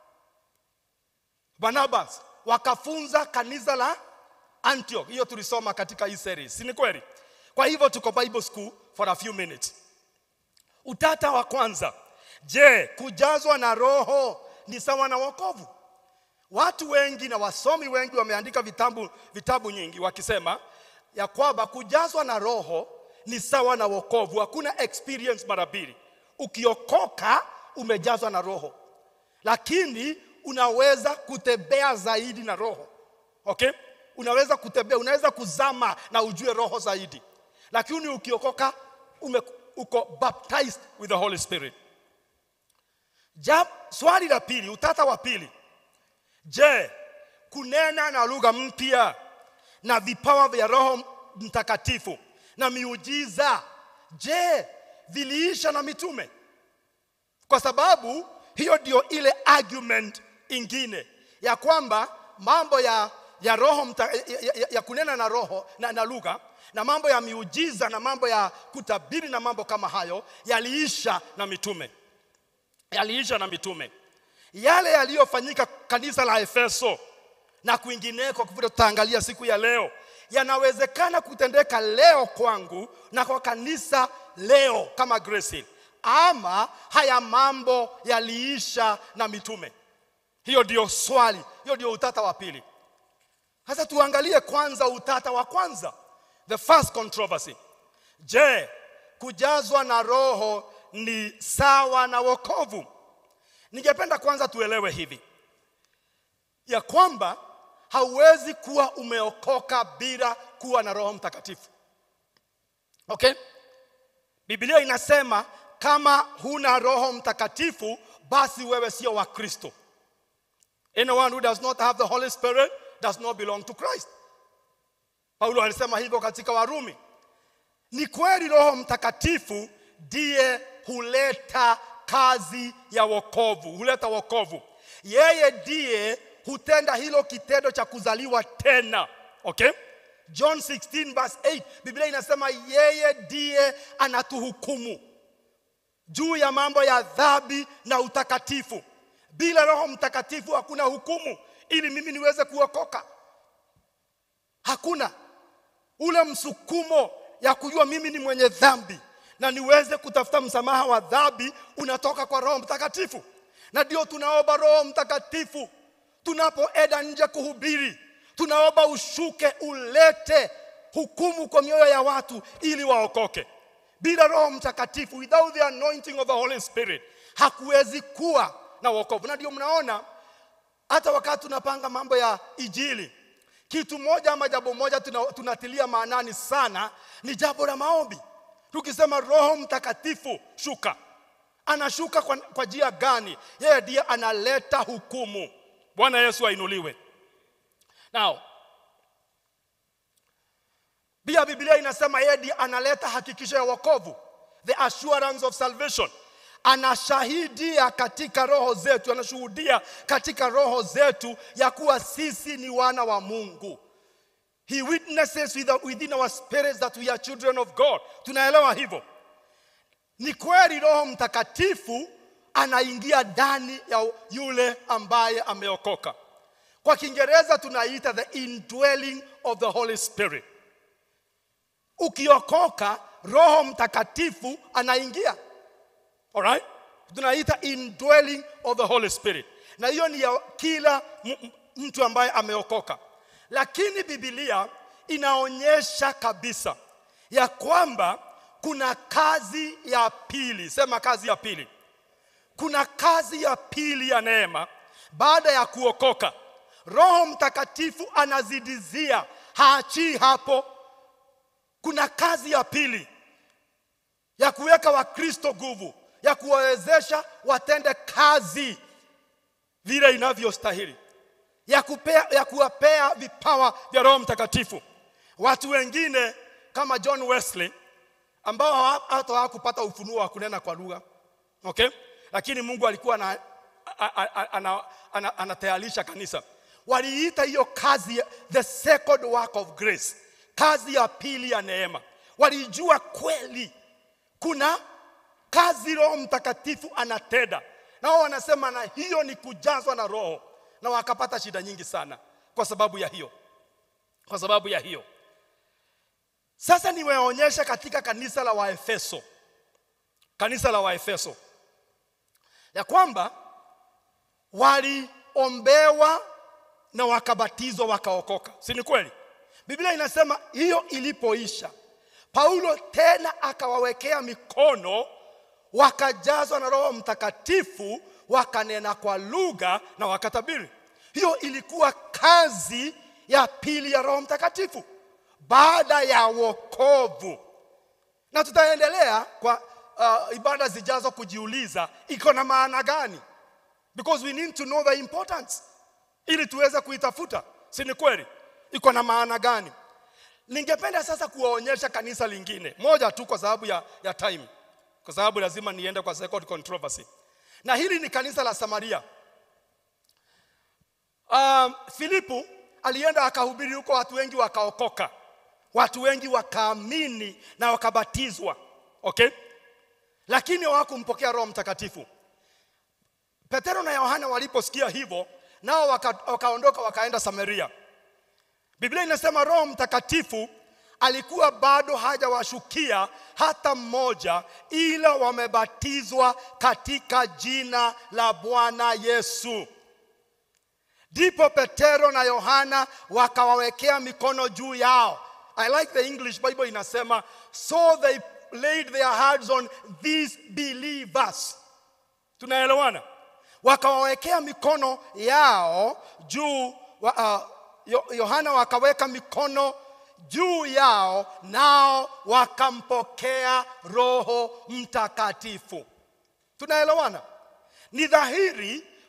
Barnabas wakafunza kanisa la Antioch. Hiyo tulisoma katika hii series. Si ni kweli? Kwa hivyo tuko Bible school for a few minutes. Utata wa kwanza, je, kujazwa na Roho ni sawa na wokovu? Watu wengi na wasomi wengi wameandika vitabu nyingi wakisema ya kwamba kujazwa na Roho ni sawa na wokovu. Hakuna experience mara mbili. Ukiokoka umejazwa na Roho, lakini unaweza kutembea zaidi na Roho. Okay? Unaweza kutembea, unaweza kuzama na ujue Roho zaidi. Lakini ukiokoka uko baptized with the Holy Spirit. Swali la pili, utata wa pili. Je, kunena na lugha mpya na vipawa vya Roho Mtakatifu na miujiza, je, viliisha na mitume? Kwa sababu hiyo ndio ile argument ingine ya kwamba mambo ya Roho ya kunena na Roho na lugha na mambo ya miujiza na mambo ya kutabiri na mambo kama hayo yaliisha na mitume. Yaliisha na mitume. Yale yaliyofanyika kanisa la Efeso na kwingineko kufika tutaangalia siku ya leo, yanawezekana kutendeka leo kwangu na kwa kanisa leo kama Grace, ama haya mambo yaliisha na mitume? Hiyo ndio swali, hiyo ndio utata wa pili. Sasa tuangalie kwanza utata wa kwanza, the first controversy. Je, kujazwa na Roho ni sawa na wokovu? Ningependa kwanza tuelewe hivi, ya kwamba hauwezi kuwa umeokoka bila kuwa na Roho Mtakatifu. Okay? Biblia inasema kama huna Roho Mtakatifu basi wewe sio wa Kristo. Anyone who does not have the Holy Spirit does not belong to Christ. Paulo alisema hivyo katika Warumi. Ni kweli Roho Mtakatifu ndiye huleta kazi ya wokovu, huleta wokovu. Yeye ndiye hutenda hilo kitendo cha kuzaliwa tena. Okay? John 16 verse 8, Biblia inasema yeye ndiye anatuhukumu juu ya mambo ya dhambi na utakatifu. Bila Roho Mtakatifu hakuna hukumu ili mimi niweze kuokoka. Hakuna ule msukumo ya kujua mimi ni mwenye dhambi na niweze kutafuta msamaha wa dhambi unatoka kwa Roho Mtakatifu. Na ndio tunaomba Roho Mtakatifu tunapoenda nje kuhubiri. Tunaomba ushuke ulete hukumu kwa mioyo ya watu ili waokoke. Bila Roho Mtakatifu, without the anointing of the Holy Spirit, hakuwezi kuwa na wokovu. Na ndio mnaona hata wakati tunapanga mambo ya injili, kitu moja ama jambo moja tunatilia maanani sana ni jambo la maombi. Tukisema Roho Mtakatifu shuka, anashuka kwa njia gani? Yeye ndiye analeta hukumu. Bwana Yesu ainuliwe. Now, Biblia inasema yeye ndiye analeta hakikisho ya wokovu, the assurance of salvation. Anashahidia katika roho zetu, anashuhudia katika roho zetu ya kuwa sisi ni wana wa Mungu. He witnesses within our spirits that we are children of God. Tunaelewa hivyo. Ni kweli Roho Mtakatifu anaingia ndani ya yule ambaye ameokoka. Kwa Kiingereza tunaita the indwelling of the Holy Spirit. Ukiokoka, Roho Mtakatifu anaingia. Alright? Tunaita indwelling of the Holy Spirit. Na hiyo ni ya kila mtu ambaye ameokoka. Lakini Biblia inaonyesha kabisa ya kwamba kuna kazi ya pili. Sema kazi ya pili. Kuna kazi ya pili ya neema baada ya kuokoka. Roho Mtakatifu anazidizia, haachii hapo. Kuna kazi ya pili ya kuweka Wakristo nguvu, ya kuwawezesha watende kazi vile inavyostahili, ya kuwapea vipawa vya Roho Mtakatifu. Watu wengine kama John Wesley ambao hata hawakupata ufunuo wa kunena kwa lugha. Okay? Lakini Mungu alikuwa anatayarisha kanisa. Waliita hiyo kazi the second work of grace, kazi ya pili ya neema. Walijua kweli kuna kazi Roho Mtakatifu anatenda. Nao wanasema na hiyo ni kujazwa na Roho. Na wakapata shida nyingi sana kwa sababu ya hiyo. Kwa sababu ya hiyo. Sasa niwaonyesha katika kanisa la Waefeso. Kanisa la Waefeso ya kwamba waliombewa na wakabatizwa wakaokoka. Si ni kweli? Biblia inasema hiyo ilipoisha, Paulo tena akawawekea mikono, wakajazwa na Roho Mtakatifu, wakanena kwa lugha na wakatabiri. Hiyo ilikuwa kazi ya pili ya Roho Mtakatifu baada ya wokovu. Na tutaendelea kwa ibada zijazo kujiuliza iko na maana gani, because we need to know the importance ili tuweze kuitafuta. Si ni kweli? Iko na maana gani? Ningependa sasa kuwaonyesha kanisa lingine moja tu kwa sababu ya time, kwa sababu lazima niende kwa second controversy. Na hili ni kanisa la Samaria. Filipo alienda akahubiri huko, watu wengi wakaokoka, watu wengi wakaamini na wakabatizwa. Okay? Lakini hawakumpokea Roho Mtakatifu. Petero na Yohana waliposikia hivyo, nao wakaondoka wakaenda Samaria. Biblia inasema Roho Mtakatifu alikuwa bado hajawashukia hata mmoja, ila wamebatizwa katika jina la Bwana Yesu. Ndipo Petero na Yohana wakawawekea mikono juu yao. I like the English Bible inasema, so they laid their hands on these believers. Tunaelewana? Wakawawekea mikono yao juu, Yohana wakaweka mikono juu yao, nao wakampokea Roho Mtakatifu. Tunaelewana? Ni dhahiri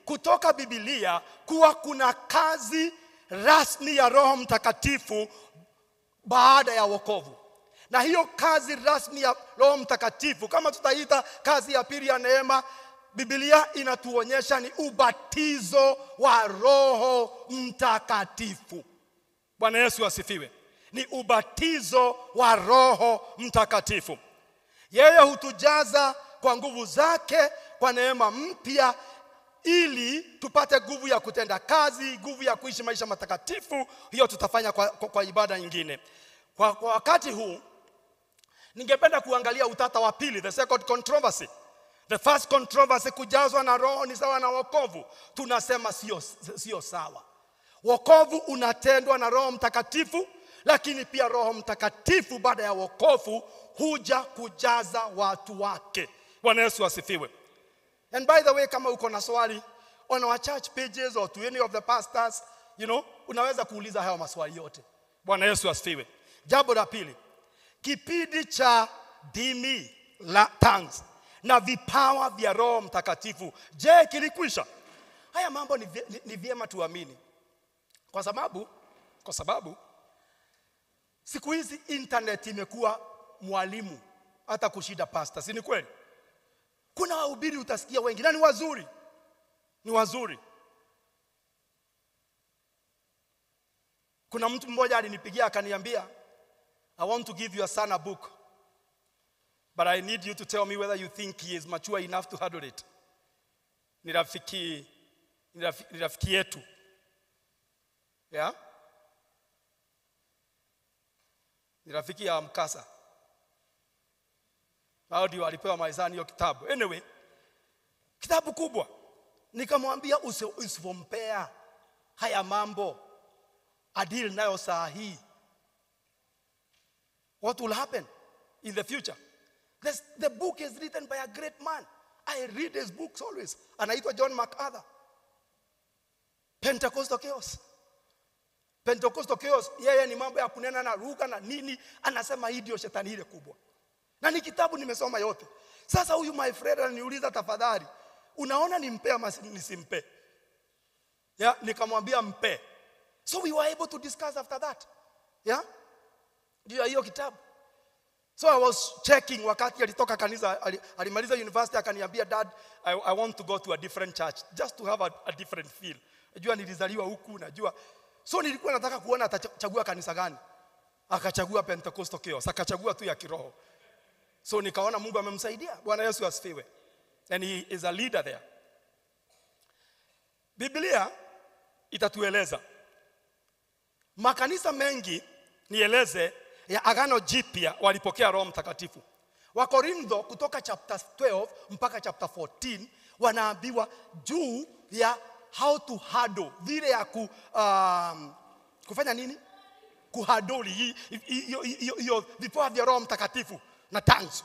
kutoka Biblia kuwa kuna kazi rasmi ya Roho Mtakatifu baada ya wokovu. Na hiyo kazi rasmi ya Roho Mtakatifu, kama tutaita kazi ya pili ya neema, Biblia inatuonyesha ni ubatizo wa Roho Mtakatifu. Bwana Yesu asifiwe. Ni ubatizo wa Roho Mtakatifu. Yeye hutujaza kwa nguvu zake kwa neema mpya ili tupate nguvu ya kutenda kazi, nguvu ya kuishi maisha matakatifu. Hiyo tutafanya kwa ibada nyingine. Kwa wakati huu ningependa kuangalia utata wa pili, the second controversy. The first controversy, kujazwa na Roho ni sawa na wokovu. Tunasema sio sawa. Wokovu unatendwa na Roho Mtakatifu, lakini pia Roho Mtakatifu baada ya wokovu huja kujaza watu wake. Bwana Yesu asifiwe. And by the way, kama uko na swali on our church pages or to any of the pastors, unaweza kuuliza hayo maswali yote. Bwana Yesu asifiwe. Jambo la pili, kipindi cha dimi la tongues na vipawa vya Roho Mtakatifu, je, kilikwisha? Haya mambo ni vyema tuamini. Kwa sababu siku hizi internet imekuwa mwalimu hata kushida pastor, si ni kweli? Kuna wahubiri utasikia wengi na ni wazuri. Kuna mtu mmoja alinipigia akaniambia, I want to give your son a book, but I need you to tell me whether you think he is mature enough to handle it. Ni rafiki yetu. Yeah? Ni rafiki ya mkasa. Hao ndio alipewa maizani hiyo kitabu. Anyway, kitabu kubwa. Nikamwambia usivompea haya mambo, adili nayo saa hii. What will happen in the future? The book is written by a great man. I read his books always. Anaitwa John MacArthur. Pentecostal Chaos, yeye ni mambo ya kunena na lugha na nini, anasema hii ndio shetani ile kubwa. Na ni kitabu nimesoma yote. Sasa huyu my friend ananiuliza, tafadhali, unaona nimpe ama nisimpe? Yeah, nikamwambia mpe. So we were able to discuss after that. Yeah? Ndio hiyo kitabu. So I was checking wakati alitoka kanisa, alimaliza university akaniambia, Dad, I want to go to a different church just to have a different feel. Najua nilizaliwa huku, najua. So nilikuwa nataka kuona atachagua kanisa gani. Akachagua Pentecostal Chaos, akachagua tu ya kiroho. So nikaona Mungu amemsaidia. Bwana Yesu asifiwe. And he is a leader there. Biblia itatueleza makanisa mengi, nieleze, ya Agano Jipya walipokea Roho Mtakatifu. Wakorintho kutoka chapter 12 mpaka chapter 14 wanaambiwa juu ya how to handle, vile ya kufanya nini? Kuhandle hiyo vipawa vya Roho Mtakatifu na tongues.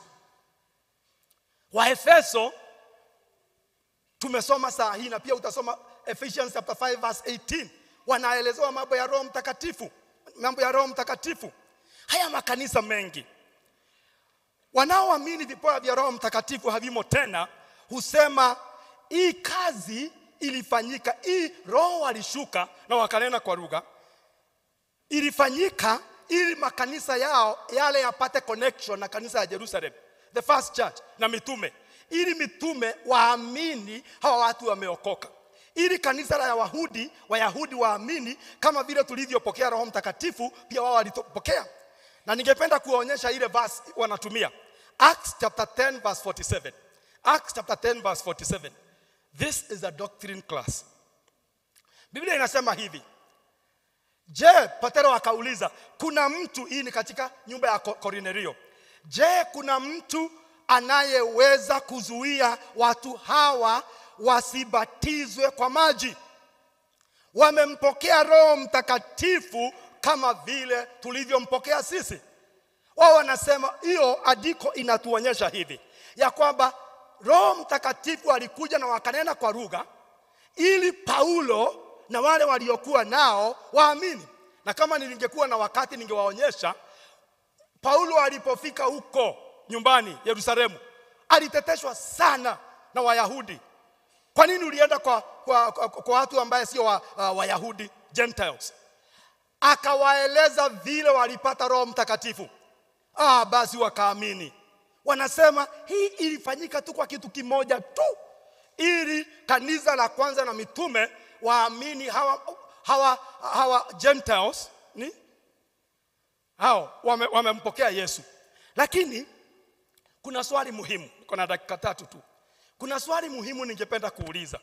Waefeso tumesoma saa hii, na pia utasoma Ephesians chapter 5 verse 18. Wanaelezewa mambo ya Roho Mtakatifu. Haya makanisa mengi wanaoamini vipawa vya Roho Mtakatifu havimo tena, husema hii kazi ilifanyika, hii Roho alishuka na wakanena kwa lugha, ilifanyika ili makanisa yao yale yapate connection na kanisa ya Jerusalem, the first church, na mitume, ili mitume waamini hawa watu wameokoka, ili kanisa la Wayahudi waamini kama vile tulivyopokea Roho Mtakatifu pia wao walipokea. Na ningependa kuonyesha ile verse wanatumia, Acts chapter 10 verse 47. Acts chapter 10 verse 47. This is a doctrine class. Biblia inasema hivi. Je, Petero akauliza, kuna mtu, hii ni katika nyumba ya Kornelio, je, kuna mtu anayeweza kuzuia watu hawa wasibatizwe kwa maji? Wamempokea Roho Mtakatifu kama vile tulivyompokea sisi. Wao wanasema hiyo andiko inatuonyesha hivi, ya kwamba Roho Mtakatifu alikuja na wakanena kwa lugha ili Paulo na wale waliokuwa nao waamini. Na kama ningekuwa na wakati ningewaonyesha Paulo alipofika huko nyumbani Yerusalemu, aliteteshwa sana na Wayahudi. Kwa nini ulienda kwa watu ambaye sio Wayahudi, Gentiles? Akawaeleza vile walipata Roho Mtakatifu. Basi wakaamini. Wanasema hii ilifanyika tu kwa kitu kimoja tu, ili kanisa la kwanza na mitume waamini hawa Gentiles ni hao wamempokea Yesu. Lakini kuna swali muhimu, niko na dakika 3 tu. Kuna swali muhimu ningependa kuuliza.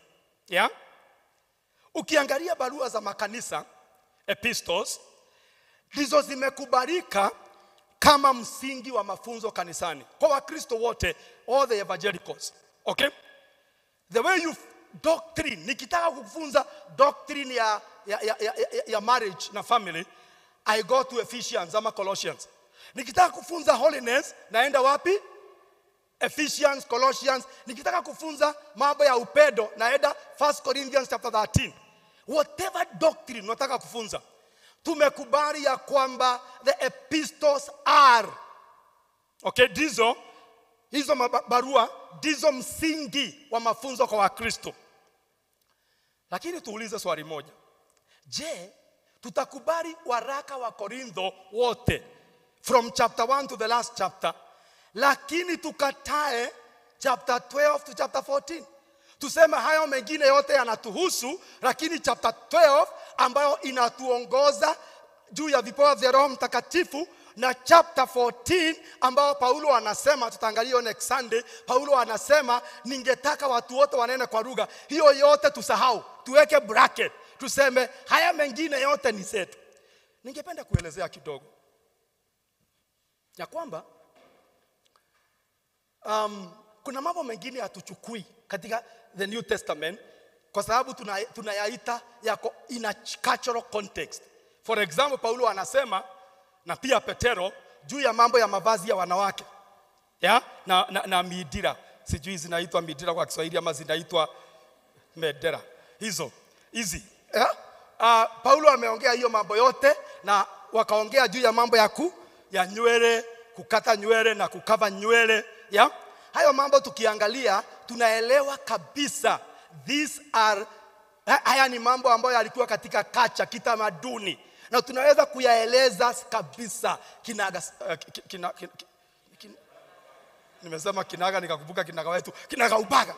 Ukiangalia barua za makanisa, epistles, ndizo zimekubalika kama msingi wa mafunzo kanisani kwa Wakristo wote, all the evangelicals. Okay? The way you doctrine, nikitaka kufunza doctrine ya marriage na family, I go to Ephesians ama Colossians. Nikitaka kufunza holiness, naenda wapi? Ephesians, Colossians. Nikitaka kufunza mambo ya upendo, naenda 1 Corinthians chapter 13. Whatever doctrine nataka kufunza, tumekubali ya kwamba the epistles are, okay, hizo barua ndizo msingi wa mafunzo kwa Wakristo. Lakini tuulize swali moja. Je, tutakubali waraka wa Korintho wote from chapter 1 to the last chapter, lakini tukatae chapter 12 to chapter 14? Tuseme hayo mengine yote yanatuhusu, lakini chapter 12 ambayo inatuongoza juu ya vipawa vya Roho Mtakatifu, na chapter 14 ambao Paulo anasema, tutaangalia next Sunday, Paulo anasema ningetaka watu wote wanene kwa lugha. Hiyo yote tusahau, tuweke bracket, tuseme haya mengine yote ni zetu. Ningependa kuelezea kidogo ya kwamba kuna mambo mengine hatuchukui katika the New Testament kwa sababu tunayaita yako in a cultural context. For example, Paulo anasema na pia Petero juu ya mambo ya mavazi ya wanawake. Na midira. Sijui zinaitwa midira kwa Kiswahili ama zinaitwa medera. Hizi. Paulo ameongea hiyo mambo yote, na wakaongea juu ya mambo ya nywele, kukata nywele na kukava nywele. Hayo mambo tukiangalia tunaelewa kabisa haya ni mambo ambayo yalikuwa katika kacha kitamaduni, na tunaweza kuyaeleza kabisa nimesema kinaga nikakumbuka kinaga wetu, kinaga ubaga.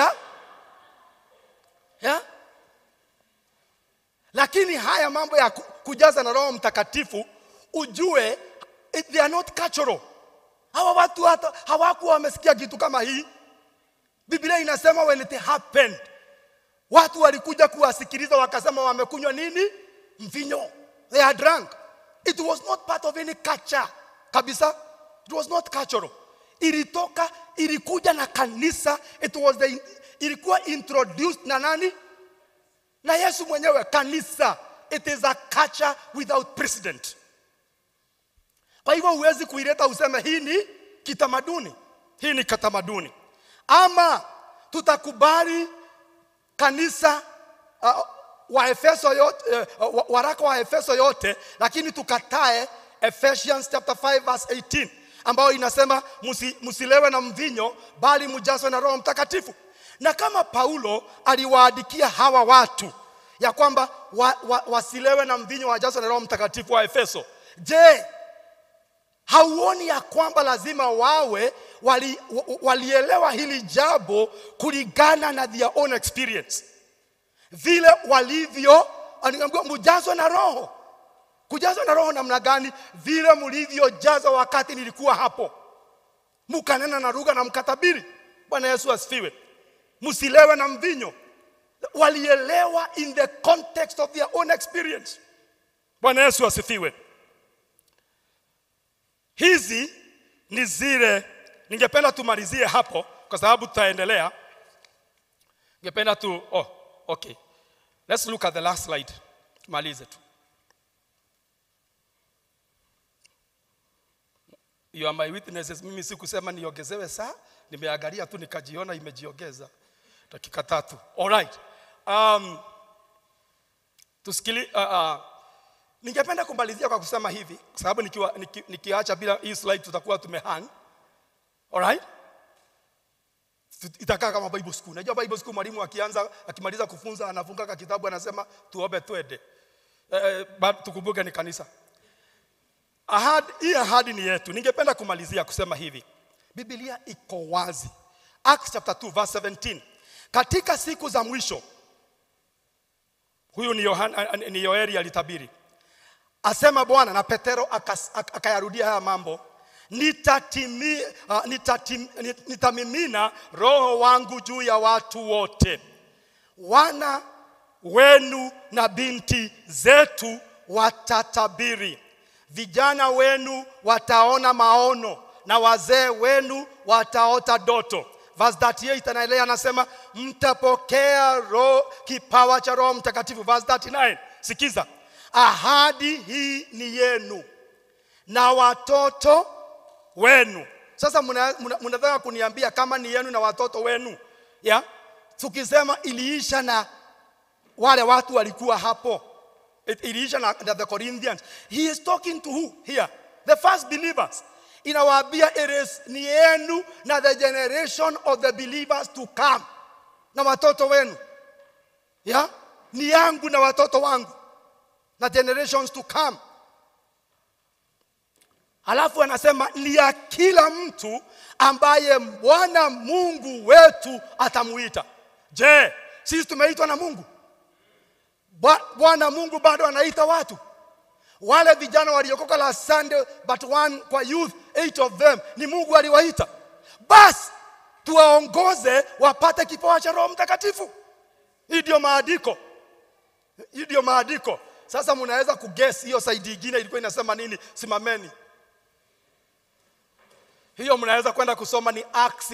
Lakini haya mambo ya kujaza na Roho Mtakatifu, ujue they are not cultural. Hawa watu hata hawakuwa wamesikia kitu kama hii. Biblia inasema when it happened, watu walikuja kuwasikiliza wakasema wamekunywa nini? Mvinyo. They are drunk. It was not part of any culture kabisa. It was not cultural. Ilikuja na kanisa. Ilikuwa introduced na nani? Na Yesu mwenyewe. Kanisa. It is a culture without precedent. Kwa hivyo huwezi kuileta useme hii ni kitamaduni. Hii ni kitamaduni. Ama tutakubali kanisa wa Efeso yote, waraka wa Efeso yote, lakini tukatae Ephesians chapter 5 verse 18 ambao inasema musilewe na mvinyo bali mjazwe na Roho Mtakatifu. Na kama Paulo aliwaandikia hawa watu ya kwamba wasilewe na mvinyo, wajazwe na Roho Mtakatifu wa Efeso, je, hauoni ya kwamba lazima wawe walielewa hili jambo kulingana na their own experience? Vile walivyo, anaambia mjazwe na Roho. Kujazwa na Roho namna gani? Vile mlivyojazwa wakati nilikuwa hapo. Mkanena na lugha na mkatabiri. Bwana Yesu asifiwe. Msilewe na mvinyo. Walielewa in the context of their own experience. Bwana Yesu asifiwe. Hizi ni zile ningependa tumalizie hapo kwa sababu tutaendelea. Ningependa okay. Let's look at the last slide. Tumalize tu. You are my witnesses. Mimi sikusema niongezewe saa, nimeangalia tu nikajiona imejiongeza dakika 3. All right. Ningependa kumalizia kwa kusema hivi kwa sababu nikiacha bila hii slide tutakuwa tumehang. All right? itakaa kama Bible school. Unajua Bible school mwalimu akimaliza kufunza anafunga kitabu anasema tuombe twende. Tukumbuke ni kanisa. Ahadi ni yetu. Ningependa kumalizia kusema hivi. Biblia iko wazi. Acts chapter 2 verse 17. Katika siku za mwisho, huyu ni Yoeli alitabiri. Asema Bwana, na Petero akayarudia haya mambo, nitamimina roho wangu juu ya watu wote. Wana wenu na binti zetu watatabiri. Vijana wenu wataona maono na wazee wenu wataota ndoto. Verse 38 anaelea anasema mtapokea kipawa cha Roho Mtakatifu. Verse 39, sikiza. Ahadi hii ni yenu na watoto wenu. Sasa mnataka kuniambia kama ni yenu na watoto wenu? Yeah? Tukisema iliisha na wale watu walikuwa hapo. Iliisha na the Corinthians. He is talking to who here? The first believers. Inawaambia it is ni yenu na the generation of the believers to come. Na watoto wenu. Yeah? Ni yangu na watoto wangu. Na generations to come. Alafu anasema ni ya kila mtu ambaye Bwana Mungu wetu atamuita. Je, sisi tumeitwa na Mungu? Bwana Mungu bado anaita watu. Wale vijana waliokoka la Sunday but one kwa youth, 8 of them, ni Mungu aliwaita. Basi tuwaongoze wapate kipawa cha Roho Mtakatifu. Hii ndio maandiko. Hii ndio maandiko. Sasa mnaweza kuguess hiyo side nyingine ilikuwa inasema nini? Simameni. Hiyo mnaweza kwenda kusoma ni Acts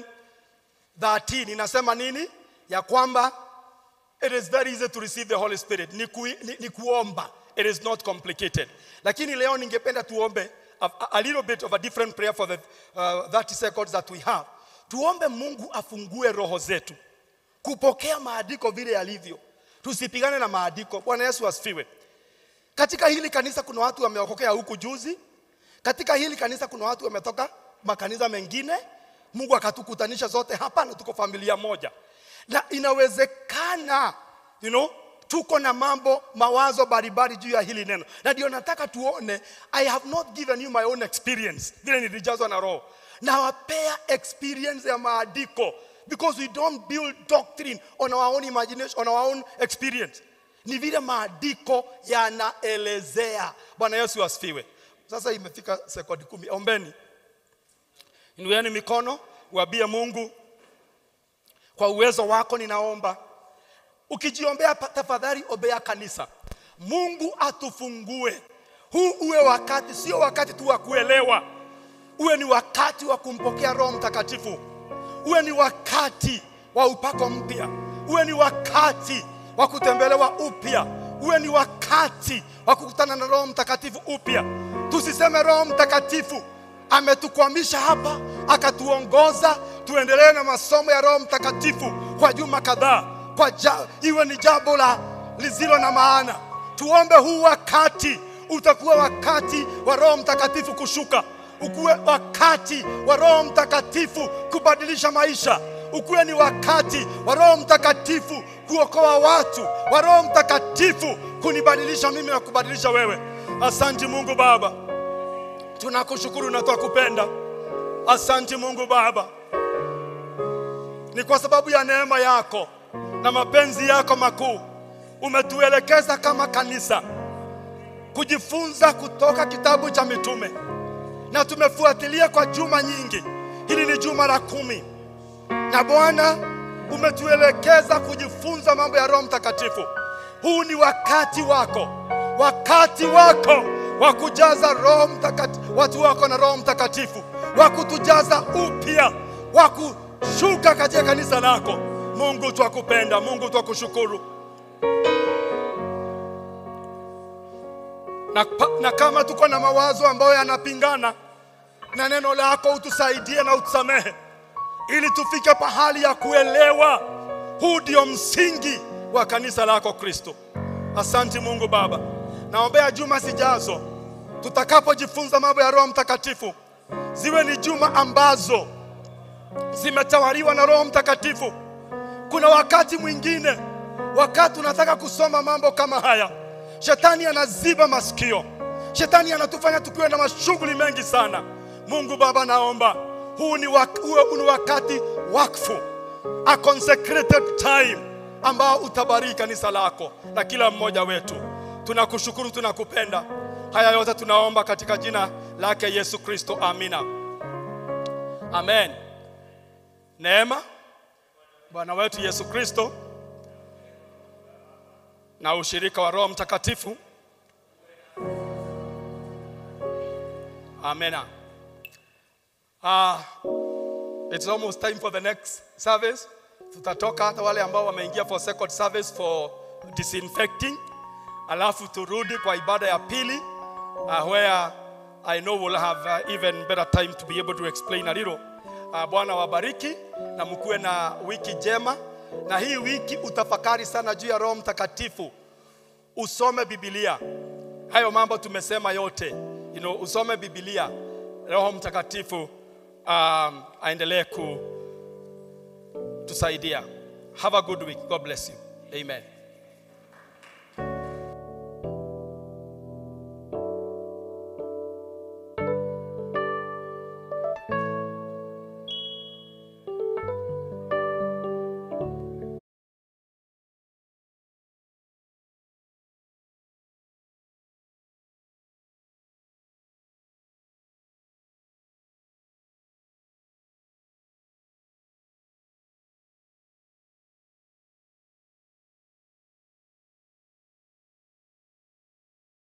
11:13. Inasema nini? Ya kwamba it is very easy to receive the Holy Spirit. Ni kuomba. It is not complicated. Lakini leo ningependa tuombe a little bit of a different prayer for the 30 seconds that we have. Tuombe Mungu afungue roho zetu kupokea maandiko vile yalivyo. Tusipigane na maandiko. Bwana Yesu asifiwe. Katika hili kanisa kuna watu wameokokea huku juzi. Katika hili kanisa kuna watu wametoka makanisa mengine. Mungu akatukutanisha zote hapa na tuko familia moja. Na inawezekana, tuko na mawazo baribari juu ya hili neno. Na ndio nataka tuone, I have not given you my own experience. Vile nilijazwa na roho. Na wapea experience ya maandiko. Because we don't build doctrine on our own imagination, on our own experience. Ni vile maandiko yanaelezea. Bwana Yesu asifiwe. Sasa imefika sekondi 10. Ombeni. Inueni mikono, waambie Mungu, kwa uwezo wako ninaomba. Ukijiombea tafadhali ombea kanisa. Mungu atufungue. Huu uwe wakati, sio wakati tu wa kuelewa. Uwe ni wakati wa kumpokea Roho Mtakatifu. Uwe ni wakati wa upako mpya. Uwe ni wakati wa kutembelewa upya. Uwe ni wakati wa kukutana na Roho Mtakatifu upya. Tusiseme Roho Mtakatifu ametukwamisha hapa, akatuongoza tuendelee na masomo ya Roho Mtakatifu kwa juma kadhaa. Iwe ni jambo lisilo na maana. Tuombe huu wakati utakuwa wakati wa Roho Mtakatifu kushuka. Ukuwe wakati wa Roho Mtakatifu kubadilisha maisha. Ukuwe ni wakati wa Roho Mtakatifu kuokoa watu. Wa Roho Mtakatifu kunibadilisha mimi na kubadilisha wewe. Asante Mungu Baba. Tunakushukuru na twakupenda. Asante Mungu Baba. Ni kwa sababu ya neema yako na mapenzi yako makuu umetuelekeza kama kanisa kujifunza kutoka kitabu cha mitume. Na tumefuatilia kwa juma nyingi. Hili ni juma la 10. Na Bwana umetuelekeza kujifunza mambo ya Roho Mtakatifu. Huu ni wakati wako. Wakati wako wa kujaza Roho Mtakatifu, watu wako na Roho Mtakatifu. Wa kutujaza upya, wa kushuka katika kanisa lako. Mungu twakupenda, Mungu twakushukuru. Na kama tuko na mawazo ambayo yanapingana na neno lako, utusaidie na utusamehe ili tufike pahali ya kuelewa huu ndio msingi wa kanisa lako Kristo. Asante Mungu Baba. Naombea juma zijazo tutakapojifunza mambo ya Roho Mtakatifu ziwe ni juma ambazo zimetawaliwa na Roho Mtakatifu. Kuna wakati mwingine, wakati unataka kusoma mambo kama haya, shetani anaziba masikio. Shetani anatufanya tukiwe na mashughuli mengi sana. Mungu Baba, naomba huu ni wakati wakfu, a consecrated time ambao utabariki kanisa lako na kila mmoja wetu. Tunakushukuru, tunakupenda. Haya yote tunaomba katika jina lake Yesu Kristo. Amina. Amen. Neema Bwana wetu Yesu Kristo na ushirika wa Roho Mtakatifu. Amen. It's almost time for the next service. Tutatoka hata wale ambao wameingia for second service for disinfecting. Alafu turudi kwa ibada ya pili, where I know we'll have even better time to be able to explain a little. Bwana wabariki na mkuwe na wiki njema. Na hii wiki utafakari sana juu ya Roho Mtakatifu. Usome Biblia. Hayo mambo tumesema yote. Usome Biblia. Roho Mtakatifu aendelee kutusaidia. Have a good week. God bless you. Amen.